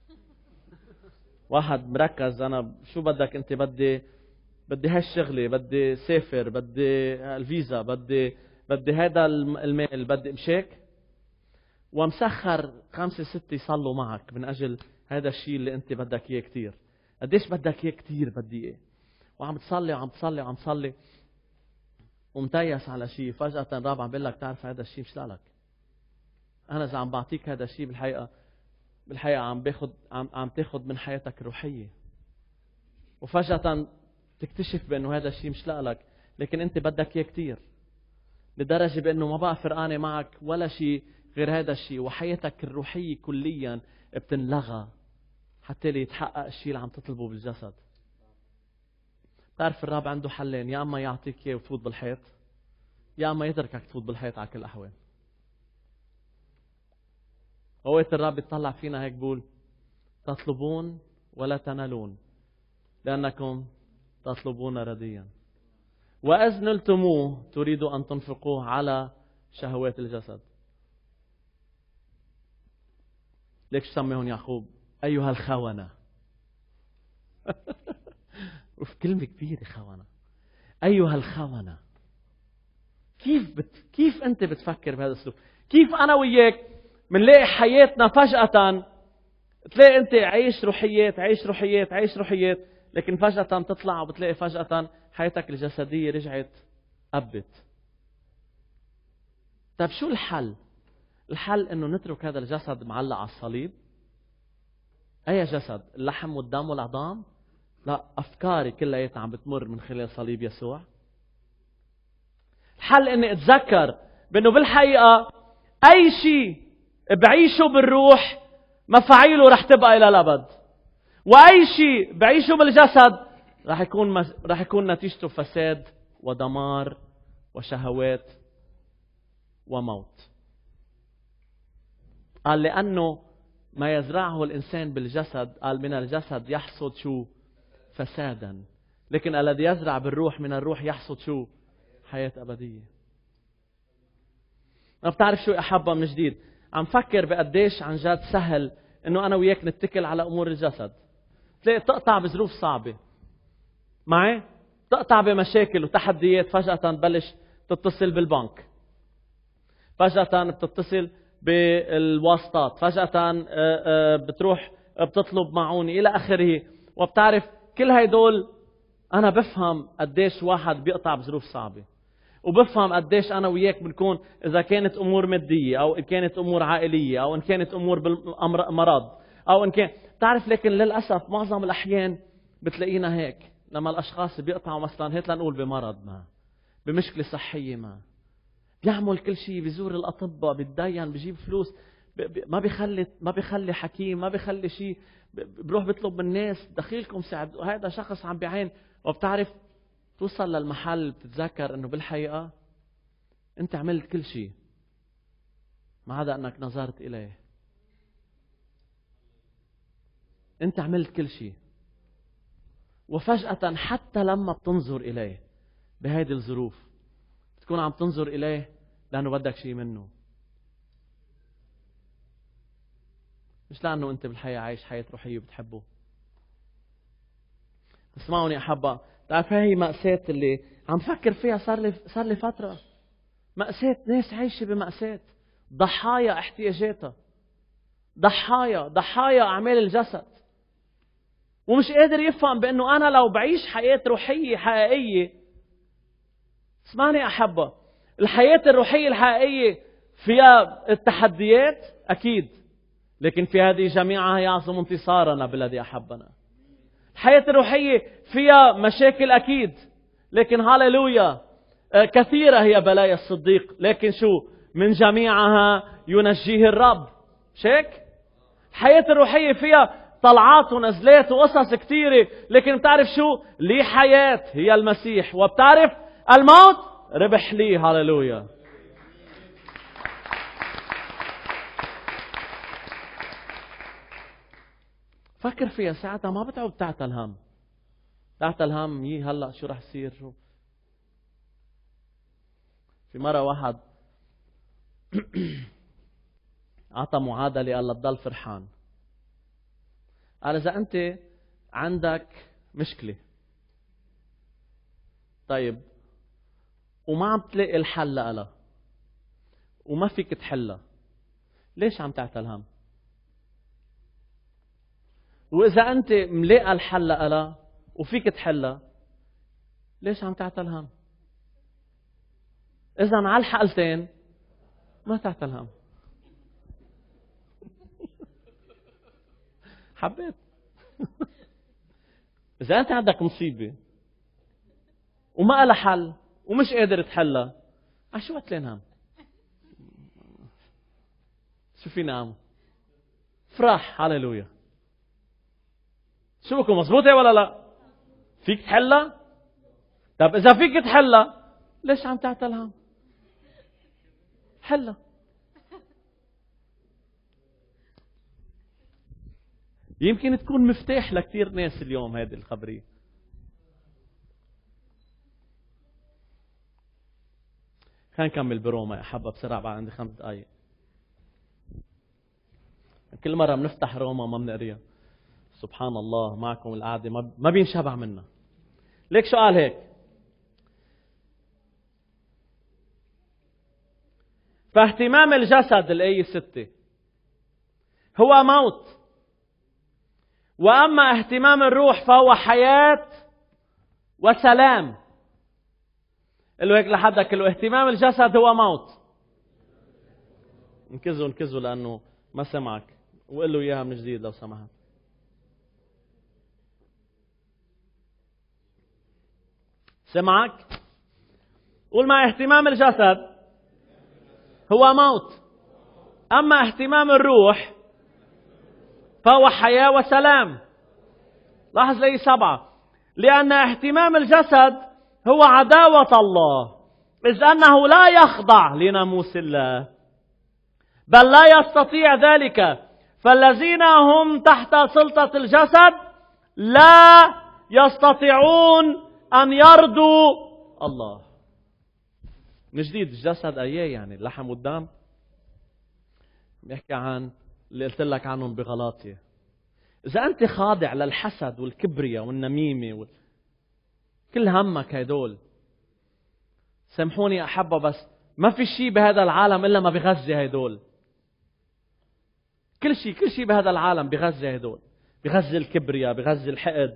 S1: واحد مركز، أنا شو بدك أنت؟ بدي هالشغلة، بدي سافر، بدي الفيزا، بدي هذا المال، بدي مشيك، ومسخر 5-6 يصلوا معك من أجل هذا الشيء اللي أنت بدك إياه كتير. قديش بدك إياه كتير؟ بدي إيه؟ وعم تصلي وعم تصلي وعم تصلي ومتيس على شيء. فجأة الرب عم بيقول لك تعرف هذا الشيء مش لك. أنا إذا عم بعطيك هذا الشيء بالحقيقة عم تاخد من حياتك الروحية، وفجأة تكتشف بأنه هذا الشيء مش لك، لكن أنت بدك إياه كتير لدرجة بأنه ما بقى فرقانة معك ولا شيء غير هذا الشيء، وحياتك الروحية كليا بتنلغى حتى ليتحقق الشيء اللي عم تطلبه بالجسد. تعرف الرب عنده حلين، يا أما يعطيك إياه وتفوت بالحيط، يا أما يتركك تفوت بالحيط على كل الأحوال. وقت الرب يطلع فينا هيك بقول تطلبون ولا تنالون لأنكم تطلبون رديا، وإذ نلتموه تريدوا أن تنفقوه على شهوات الجسد. ليك شو سميهم يعقوب؟ أيها الخونة. وفي كلمة كبيرة خونة. أيها الخونة. كيف أنت بتفكر بهذا الأسلوب؟ كيف أنا وياك منلاقي حياتنا فجأة تلاقي أنت عايش روحيات، لكن فجأة تطلع وبتلاقي فجأة حياتك الجسدية رجعت أبت. طيب شو الحل؟ الحل إنه نترك هذا الجسد معلق على الصليب. أي جسد؟ اللحم والدم والعظام؟ لا، أفكاري كلها عم بتمر من خلال صليب يسوع. الحل إني أتذكر بأنه بالحقيقة أي شيء بعيشه بالروح مفاعيله رح تبقى إلى الأبد، وأي شيء بعيشه بالجسد رح يكون نتيجته فساد ودمار وشهوات وموت. قال لأنه ما يزرعه الإنسان بالجسد، قال من الجسد يحصد شو؟ فسادا. لكن الذي يزرع بالروح من الروح يحصد شو؟ حياة أبدية. أنا بتعرف شو أحبها من جديد؟ عم فكر بقديش عن جد سهل إنه أنا وياك نتكل على أمور الجسد. تلاقي تقطع بظروف صعبة معي، تقطع بمشاكل وتحديات، فجأة تبلش تتصل بالبنك، فجأة بتتصل بالواسطات، فجأة بتروح بتطلب معونة إلى آخره. وبتعرف كل هيدول أنا بفهم قديش واحد بيقطع بظروف صعبة، وبفهم قديش أنا وياك بنكون إذا كانت أمور مادية أو إن كانت أمور عائلية أو إن كانت أمور بالمرض أو إن كان تعرف. لكن للأسف معظم الأحيان بتلاقينا هيك لما الأشخاص بيقطعوا مثلا هيك لنقول بمرض ما، بمشكلة صحية ما، بيعمل كل شيء، بيزور الأطباء، بيتدين، بيجيب فلوس، ما بيخلي حكيم، ما بيخلي شيء، بروح بيطلب من الناس دخيلكم ساعد، هذا شخص عم بيعين. وبتعرف توصل للمحل بتتذكر انه بالحقيقة انت عملت كل شيء ما عدا انك نظرت اليه. انت عملت كل شيء، وفجأة حتى لما بتنظر اليه بهذه الظروف تكون عم تنظر اليه لانه بدك شيء منه، مش لانه انت بالحياة عايش حياة روحية وبتحبه. اسمعوني أحبة، تعرف هاي مأساة اللي عم فكر فيها صار لي فترة. مأساة ناس عايشة بمأساة، ضحايا احتياجاتها، ضحايا أعمال الجسد، ومش قادر يفهم بأنه أنا لو بعيش حياة روحية حقيقية. اسمعني أحبة، الحياة الروحية الحقيقية فيها التحديات أكيد، لكن في هذه جميعها يعظم انتصارنا بالذي أحبنا. الحياة الروحية فيها مشاكل أكيد، لكن هاليلويا كثيرة هي بلايا الصديق، لكن شو؟ من جميعها ينجيه الرب. شيك؟ الحياة الروحية فيها طلعات ونزلات وقصص كثيرة، لكن بتعرف شو؟ لي حياة هي المسيح، وبتعرف الموت ربح لي. هاليلويا. فكر فيها ساعتها ما بتعب تعتل هم. تعتل هم هلا شو رح يصير. شو في مرة واحد عطى معادلة، قال له تضل فرحان. قال إذا أنت عندك مشكلة طيب وما عم تلاقي الحل لها وما فيك تحلها، ليش عم تعتل هم؟ وإذا أنت ملاقى الحل لها وفيك تحلها، ليش عم تعتل هم؟ إذا على الحالتين ما تعتل هم. حبيت. إذا أنت عندك مصيبة وما لها حل ومش قادر تحلها، عشو عتلين هم؟ شو في نعم؟ فرح. هاليلويا. شو بكم مزبوطة ولا لا؟ فيك تحلها؟ طب إذا فيك تحلها ليش عم تعتل هم؟ حلها. يمكن تكون مفتاح لكثير ناس اليوم هذه الخبرية. خلينا نكمل بروما يا حبة بسرعة، بعد عندي 5 دقايق. كل مرة بنفتح روما ما بنقريها. سبحان الله، معكم القعدة ما بينشبع منها. ليك شو قال هيك؟ فاهتمام الجسد، الآية 6، هو موت، وأما اهتمام الروح فهو حياة وسلام. قل له هيك لحدك، قل له اهتمام الجسد هو موت. انكزوا لأنه ما سمعك، وقل له إياها من جديد لو سمحت. سمعك؟ قول مع اهتمام الجسد هو موت، أما اهتمام الروح فهو حياة وسلام. لاحظ لي 7، لأن اهتمام الجسد هو عداوة الله، إذ أنه لا يخضع لناموس الله بل لا يستطيع ذلك، فالذين هم تحت سلطة الجسد لا يستطيعون أن يرضوا الله. من جديد الجسد أيه يعني اللحم والدم، بيحكي عن اللي قلت لك عنهم بغلاطية. إذا أنت خاضع للحسد والكبرياء والنميمة كل همك هيدول، سامحوني أحبة، بس ما في شيء بهذا العالم إلا ما بغذي هيدول. كل شيء بهذا العالم بغذي هيدول، بغذي الكبرياء، بغذي الحقد.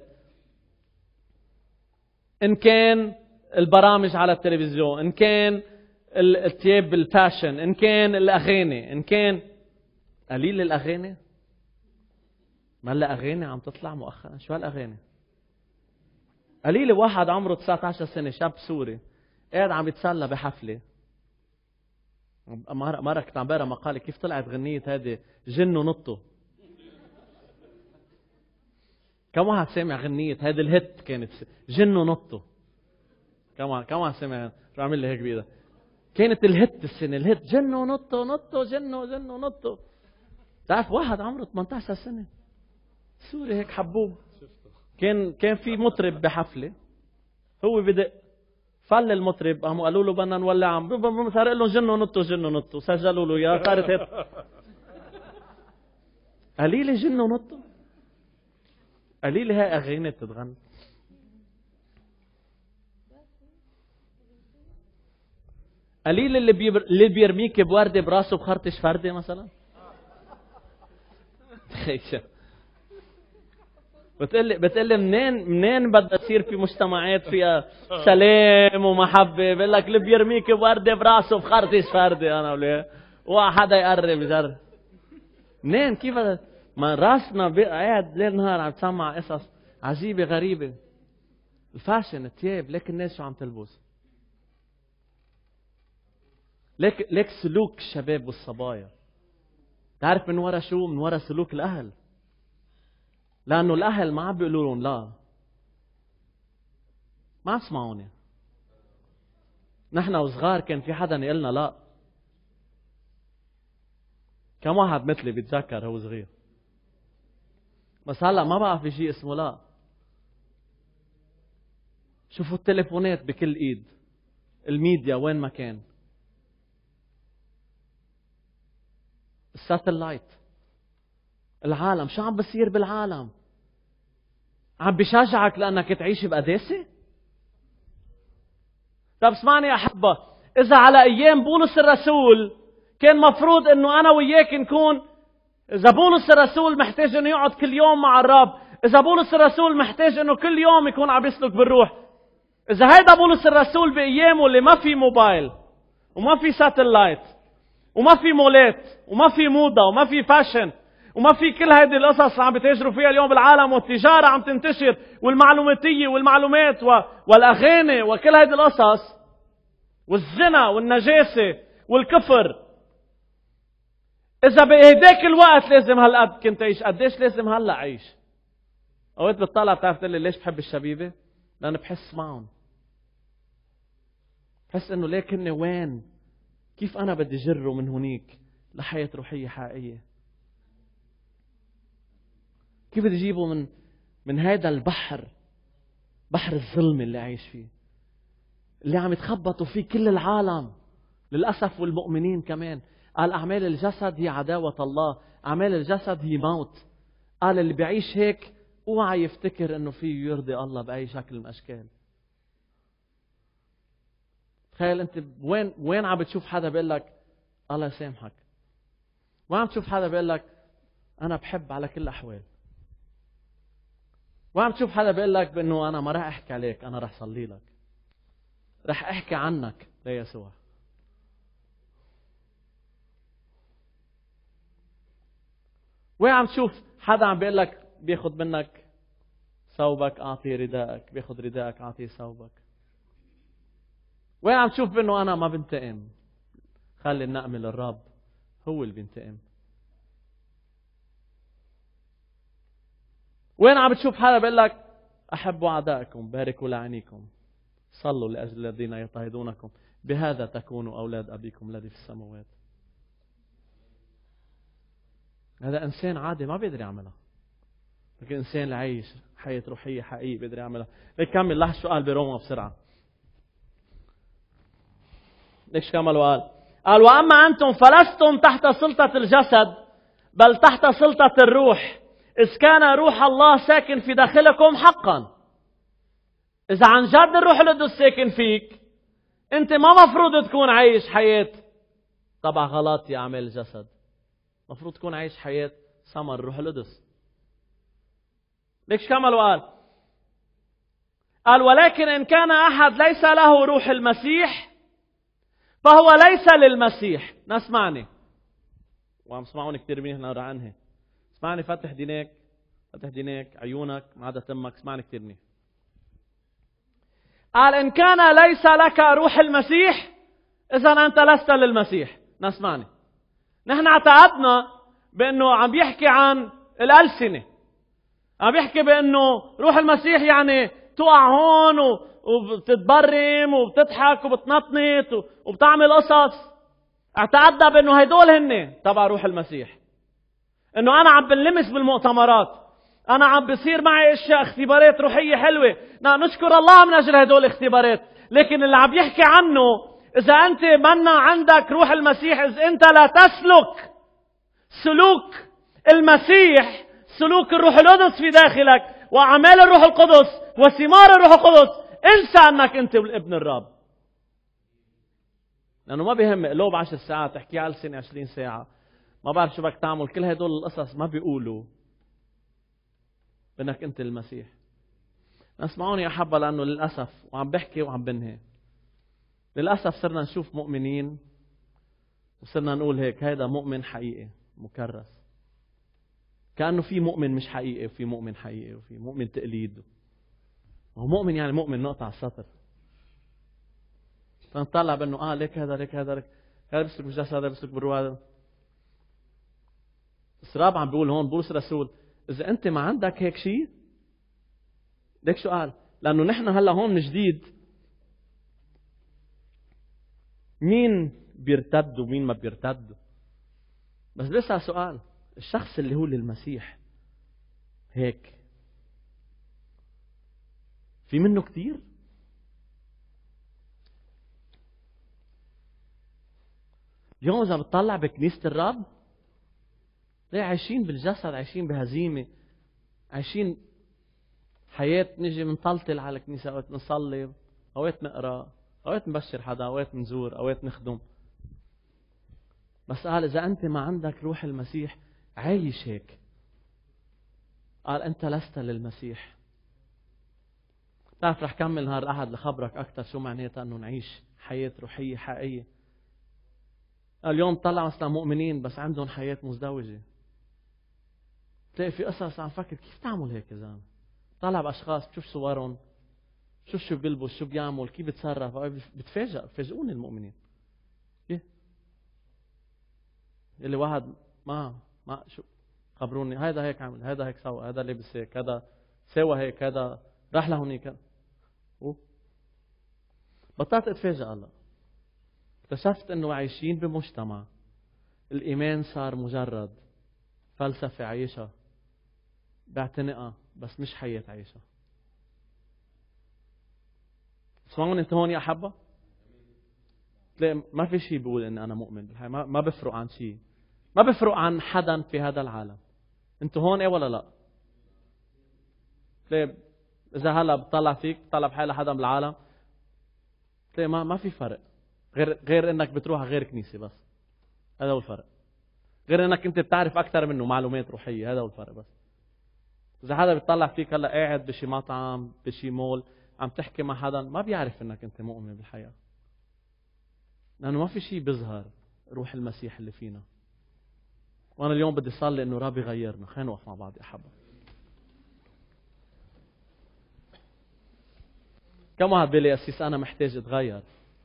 S1: إن كان البرامج على التلفزيون، إن كان الثياب الفاشن، إن كان الأغاني، إن كان قليل الأغاني. ما هلا أغاني عم تطلع مؤخرا، شو هالأغاني؟ قليل واحد عمره 19 سنة شاب سوري قاعد عم يتسلى بحفلة. مرة كنت عم بقرا مقالة كيف طلعت غنية هذه جن ونطوا. كم واحد سامع غنية هذه الهت كانت جن ونطوا؟ كم واحد سامع؟ شو عامل لي هيك بإيدك؟ كانت الهت السنة، الهت جن ونطوا نطوا جن ونطوا. تعرف واحد عمره 18 سنة سوري هيك حبوه. كان في مطرب بحفلة، هو بدق فل المطرب، قاموا قالوا له بدنا نولع، سرق لهم جن ونطوا سجلوا له يا صارت هيك قليلة جن ونطوا، قليلة هاي أغاني تتغنى. قليل اللي بيرميك بوردة براسه بخرطش فردة مثلا. بتقلي منين بدها تصير في مجتمعات فيها سلام ومحبة؟ بقول لك اللي بيرميك بوردة براسه بخرطش فردة. أنا وليه واحد يقرب جرب منين؟ كيف ما راسنا قاعد ليل نهار عم تسمع قصص عجيبة غريبة. الفاشن، الثياب، ليك الناس شو عم تلبس، ليك سلوك الشباب والصبايا. تعرف من ورا شو؟ من ورا سلوك الأهل. لأنه الأهل ما عم بيقولوا لهم لا، ما اسمعوني. نحن وصغار كان في حدا يقلنا لا. كم واحد مثلي بيتذكر هو صغير؟ بس هلا ما بقى في شيء اسمه لا. شوفوا التليفونات بكل ايد، الميديا وين ما كان، الساتلايت، العالم شو عم بصير بالعالم؟ عم بشجعك لأنك تعيش بقداسة؟ طب اسمعني يا أحبة، إذا على أيام بولس الرسول كان مفروض إنه أنا وياك نكون، إذا بولس الرسول محتاج إنه يقعد كل يوم مع الرب، إذا بولس الرسول محتاج إنه كل يوم يكون عم يسلك بالروح، إذا هيدا بولس الرسول بأيامه اللي ما في موبايل وما في ساتلايت وما في مولات وما في موضة وما في فاشن وما في كل هذه القصص اللي عم بتجروا فيها اليوم بالعالم، والتجارة عم تنتشر والمعلوماتية والمعلومات والأغاني وكل هذه القصص والزنا والنجاسة والكفر، إذا بهداك الوقت لازم هالقد كنت عيش، قديش لازم هلأ عيش؟ أوقات بتطلع بتعرف تقول لي ليش بحب الشبيبة؟ لأن بحس معهم، بحس إنه ليه كني وين، كيف أنا بدي جره من هنيك لحياة روحية حقيقية، كيف بدي جيبه من هذا البحر، بحر الظلم اللي عايش فيه، اللي عم يتخبطوا فيه كل العالم للأسف، والمؤمنين كمان. قال أعمال الجسد هي عداوة الله، أعمال الجسد هي موت. قال اللي بيعيش هيك اوعى يفتكر انه فيه يرضي الله بأي شكل من الأشكال. تخيل انت وين عم بتشوف حدا بيقول لك الله يسامحك، وين عم تشوف حدا بيقول لك أنا بحب على كل الأحوال، وين عم تشوف حدا بيقول لك بأنه أنا ما راح أحكي عليك، أنا راح صلي لك، راح أحكي عنك ليسوع. وين عم تشوف حدا عم بيقول لك بياخد منك ثوبك أعطي رداءك، بياخد رداءك أعطي ثوبك؟ وين عم تشوف بأنه أنا ما بنتقم، خلي النقمة للرب هو اللي بينتقم؟ وين عم تشوف حدا بيقول لك أحبوا أعدائكم، باركوا لعينيكم، صلوا لأجل الذين يضطهدونكم؟ بهذا تكونوا أولاد أبيكم الذي في السماوات. هذا إنسان عادي ما بيقدر يعملها، لكن إنسان اللي عايش حياة روحية حقيقية بيقدر يعملها. نكمل لاحظ شو قال بروما بسرعة. ليش كمل وقال؟ قال وأما أنتم فلستم تحت سلطة الجسد بل تحت سلطة الروح، إذ كان روح الله ساكن في داخلكم حقا. إذا عن جد الروح القدس ساكن فيك، أنت ما مفروض تكون عايش حياة طبعا غلط يا أعمال الجسد، مفروض تكون عايش حياة ثمر الروح القدس. ليش كمل وقال؟ قال ولكن إن كان أحد ليس له روح المسيح فهو ليس للمسيح. نسمعني وعم سمعوني كتير منيح نقرأ عنها. اسمعني، فتح دينك، فتح دينك، عيونك ما عدا تمك، اسمعني كتير منيح. قال إن كان ليس لك روح المسيح إذا أنت لست للمسيح. نسمعني، نحن اعتقدنا بأنه عم بيحكي عن الألسنة، عم بيحكي بأنه روح المسيح يعني تقع هون وبتتبرم وبتضحك وبتنطنط وبتعمل قصص. اعتقدنا بأنه هيدول هن تبع روح المسيح، أنه أنا عم بنلمس بالمؤتمرات، أنا عم بصير معي أشياء اختبارات روحية حلوة، نشكر الله من أجل هدول الاختبارات. لكن اللي عم يحكي عنه إذا أنت منا عندك روح المسيح، إذا أنت لا تسلك سلوك المسيح، سلوك الروح القدس في داخلك وأعمال الروح القدس وثمار الروح القدس، انسى أنك أنت ابن الرب. لأنه ما بيهم قلوب 10 ساعات تحكي على السنة 20 ساعة، ما بعرف شو بدك تعمل، كل هدول القصص ما بيقولوا بأنك أنت المسيح. اسمعوني يا أحبة، لأنه للأسف وعم بحكي وعم بنهي، للأسف صرنا نشوف مؤمنين وصرنا نقول هيك هيدا مؤمن حقيقي مكرس، كأنه في مؤمن مش حقيقي وفي مؤمن حقيقي وفي مؤمن تقليد. هو مؤمن يعني مؤمن نقطة على السطر. فنطلع بأنه ليك هذا ليك هذا ليك هذا بيسلك بالجسد هذا بيسلك بالروح هذا. السراب عم بيقول هون بولس الرسول إذا أنت ما عندك هيك شيء، ليك شو قال؟ لأنه نحن هلا هون من جديد مين بيرتد ومين ما بيرتد. بس بيسأل سؤال، الشخص اللي هو للمسيح هيك في منه كتير؟ اليوم إذا بتطلع بكنيسة الرب ليه عايشين بالجسد، عايشين بهزيمة، عايشين حياة نجي منطلطل على الكنيسة، أوقات نصلي، أوقات نقرأ، أوقات نبشر حدا، أوقات نزور، أوقات نخدم. بس قال إذا أنت ما عندك روح المسيح عايش هيك، قال أنت لست للمسيح. تعرف رح كمل نهار الأحد لخبرك أكثر شو معناتها أنه نعيش حياة روحية حقيقية. اليوم طلع مثلا مؤمنين بس عندهم حياة مزدوجة، تلاقي في قصص عم فكر كيف تعمل هيك يا زلمة. طلع بأشخاص بشوف صورهم، شو بيلبس، شو بيعمل، كيف بتصرف، بتفاجئ، بفاجئوني المؤمنين. إيه اللي واحد ما شو خبروني هذا هيك عمل، هذا هيك سوى، هذا لبس هيك، هذا سوى هيك، هذا راح لهونيك. بطلت اتفاجئ. الله اكتشفت انه عايشين بمجتمع الايمان صار مجرد فلسفة عيشها بعتنقها بس مش حياة عيشها. اسمعوني انت هون يا أحبة، تلاقي ما في شيء بيقول ان انا مؤمن بالحياة، ما بفرق عن شيء، ما بفرق عن حدا في هذا العالم. انت هون ايه ولا لا؟ تلاقي اذا هلا بتطلع فيك بتطلع بحال حدا من العالم، تلاقي ما في فرق غير انك بتروح غير كنيسة بس. هذا هو الفرق. غير انك انت بتعرف اكثر منه معلومات روحية، هذا هو الفرق بس. اذا حدا بيطلع فيك هلا قاعد بشي مطعم بشي مول عم تحكي مع حدا، ما بيعرف انك انت مؤمن بالحياة، لانه ما في شيء بيظهر روح المسيح اللي فينا. وانا اليوم بدي صلي انه رب يغيرنا. خلينا نوقف مع بعض يا احبه. كم واحد بيقول لي أسيس انا محتاج اتغير؟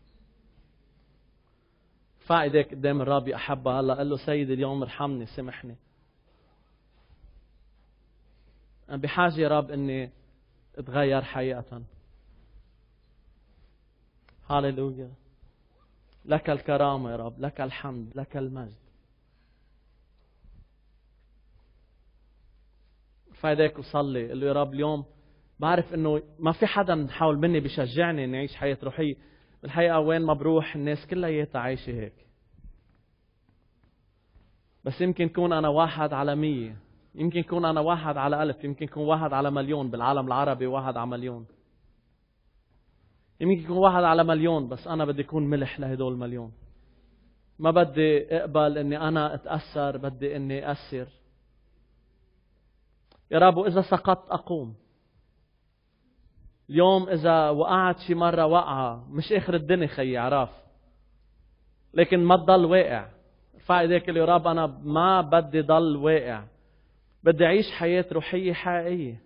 S1: ارفع ايديك قدام الرب يا احبه هلا، قال له سيدي اليوم ارحمني سامحني، انا بحاجه يا رب اني اتغير حقيقه. هاليلويا. لك الكرامة يا رب، لك الحمد، لك المجد. ارفع ايديك وصلي، قل له يا رب اليوم بعرف انه ما في حدا حول مني بيشجعني اني اعيش حياة روحية. بالحقيقة وين ما بروح الناس كلها عايشة هيك، بس يمكن كون انا 1 على 100، يمكن كون انا 1 على 1000، يمكن كون 1 على مليون. بالعالم العربي 1 على مليون، يمكن يكون 1 على مليون. بس أنا بدي أكون ملح لهدول المليون. ما بدي أقبل إني أنا أتأثر، بدي إني أسر. يا رب وإذا سقطت أقوم. اليوم إذا وقعت شي مرة وقعة مش آخر الدنيا خيي، عراف، لكن ما تضل واقع. ارفع ايديك يا رب أنا ما بدي ضل واقع، بدي أعيش حياة روحية حقيقية.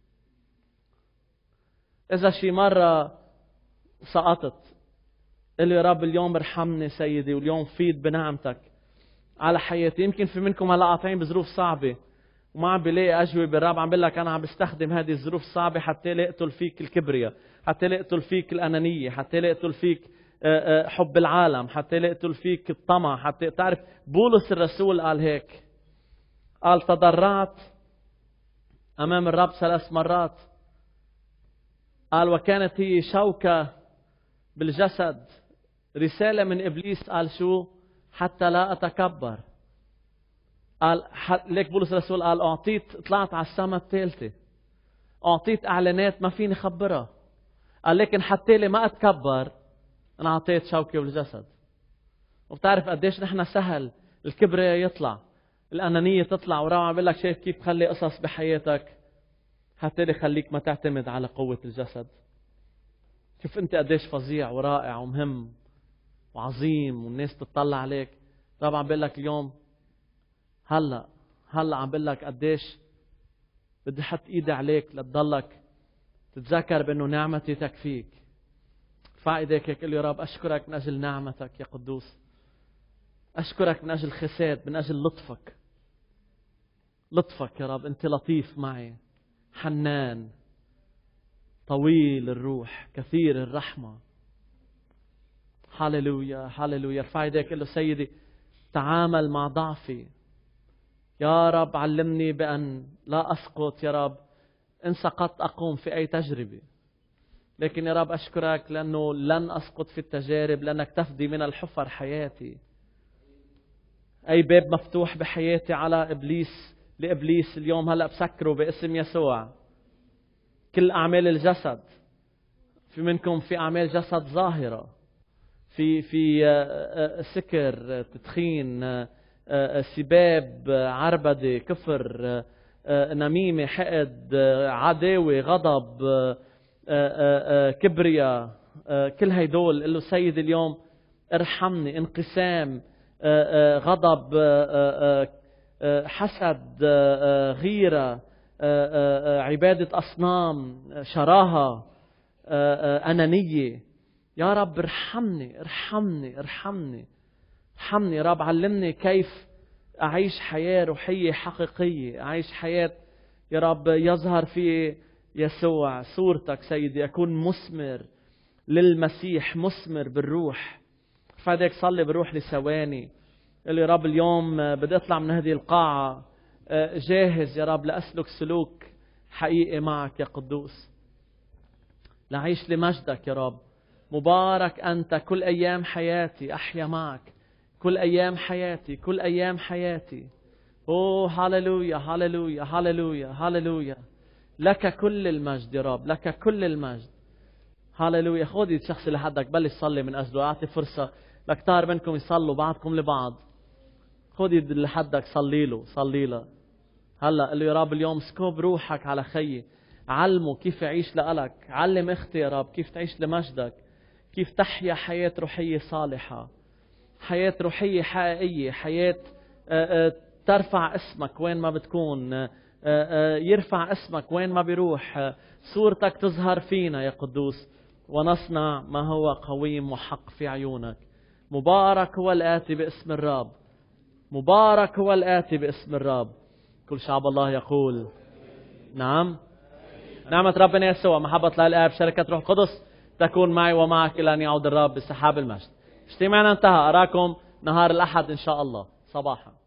S1: إذا شي مرة سقطت، قل لي يا رب اليوم ارحمني سيدي، واليوم فيض بنعمتك على حياتي. يمكن في منكم هلا قاطعين بظروف صعبة وما عم بلاقي أجوبة. الرب عم بقول لك أنا عم بستخدم هذه الظروف الصعبة حتى لا أقتل فيك الكبرياء، حتى لا أقتل فيك الأنانية، حتى لا أقتل فيك حب العالم، حتى لا أقتل فيك الطمع. حتى تعرف بولس الرسول قال هيك، قال تضرعت أمام الرب 3 مرات. قال وكانت هي شوكة بالجسد، رسالة من إبليس. قال شو؟ حتى لا أتكبر. قال ليك بولس الرسول قال أعطيت، طلعت على السماء الثالثة، أعطيت إعلانات ما فيني خبرها. قال لكن حتى لي ما أتكبر أنا أعطيت شوكة بالجسد. وبتعرف قديش نحن سهل الكبرياء يطلع، الأنانية تطلع. وراه عم بقول لك شايف كيف تخلي قصص بحياتك حتى لي خليك ما تعتمد على قوة الجسد. شوف أنت قديش فظيع ورائع ومهم وعظيم والناس تطلع عليك. طبعا عم بقول لك اليوم هلا عم بقول لك قديش بدي احط ايدي عليك لتضلك تتذكر بانه نعمتي تكفيك. ارفع ايديك هيك قل يا رب اشكرك من اجل نعمتك يا قدوس، اشكرك من اجل خساد، من اجل لطفك يا رب. انت لطيف معي، حنان، طويل الروح، كثير الرحمة. هاليلويا هاليلويا. ارفع ايديك قل له سيدي تعامل مع ضعفي يا رب، علمني بأن لا أسقط يا رب. إن سقطت أقوم في أي تجربة، لكن يا رب أشكرك لأنه لن أسقط في التجارب، لأنك تفدي من الحفر حياتي. أي باب مفتوح بحياتي على لإبليس اليوم هلأ بسكره باسم يسوع. كل أعمال الجسد، في منكم في أعمال جسد ظاهرة، في سكر، تدخين، سباب، عربدة، كفر، نميمة، حقد، عداوة، غضب، كبرياء، كل هيدول. قل له سيد اليوم ارحمني. انقسام، غضب، حسد، غيرة، عبادة أصنام، شراهة، أنانية. يا رب ارحمني ارحمني ارحمني ارحمني يا رب. علمني كيف أعيش حياة روحية حقيقية، أعيش حياة يا رب يظهر في يسوع صورتك سيدي. أكون مثمر للمسيح، مثمر بالروح. فادك صلي بالروح لثواني. قل يا رب اليوم بدي أطلع من هذه القاعة جاهز يا رب لأسلك سلوك حقيقي معك يا قدوس، لأعيش لمجدك يا رب. مبارك أنت. كل أيام حياتي أحيا معك، كل أيام حياتي، كل أيام حياتي. أوه هاليلويا هاليلويا هاليلويا هاليلويا. لك كل المجد يا رب، لك كل المجد. هاليلويا. خذي الشخص اللي حدك بلش صلي من أجله. أعطي فرصة لكتار منكم يصلوا بعضكم لبعض. خذي اللي حدك صلي له، صلي له هلا. قل له يا رب اليوم سكوب روحك على خيي، علمه كيف يعيش لألك. علم اختي يا رب كيف تعيش لمجدك، كيف تحيا حياة روحية صالحة، حياة روحية حقيقية، حياة ترفع اسمك وين ما بتكون، يرفع اسمك وين ما بيروح. صورتك تظهر فينا يا قدوس، ونصنع ما هو قويم وحق في عيونك. مبارك هو الآتي باسم الرب، مبارك هو الآتي باسم الرب. كل شعب الله يقول نعم. نعمة ربنا يسوع، محبة الله الآب، شركة روح القدس تكون معي ومعك إلى أن يعود الرب بسحاب المجد. اجتماعنا انتهى، أراكم نهار الأحد إن شاء الله صباحا.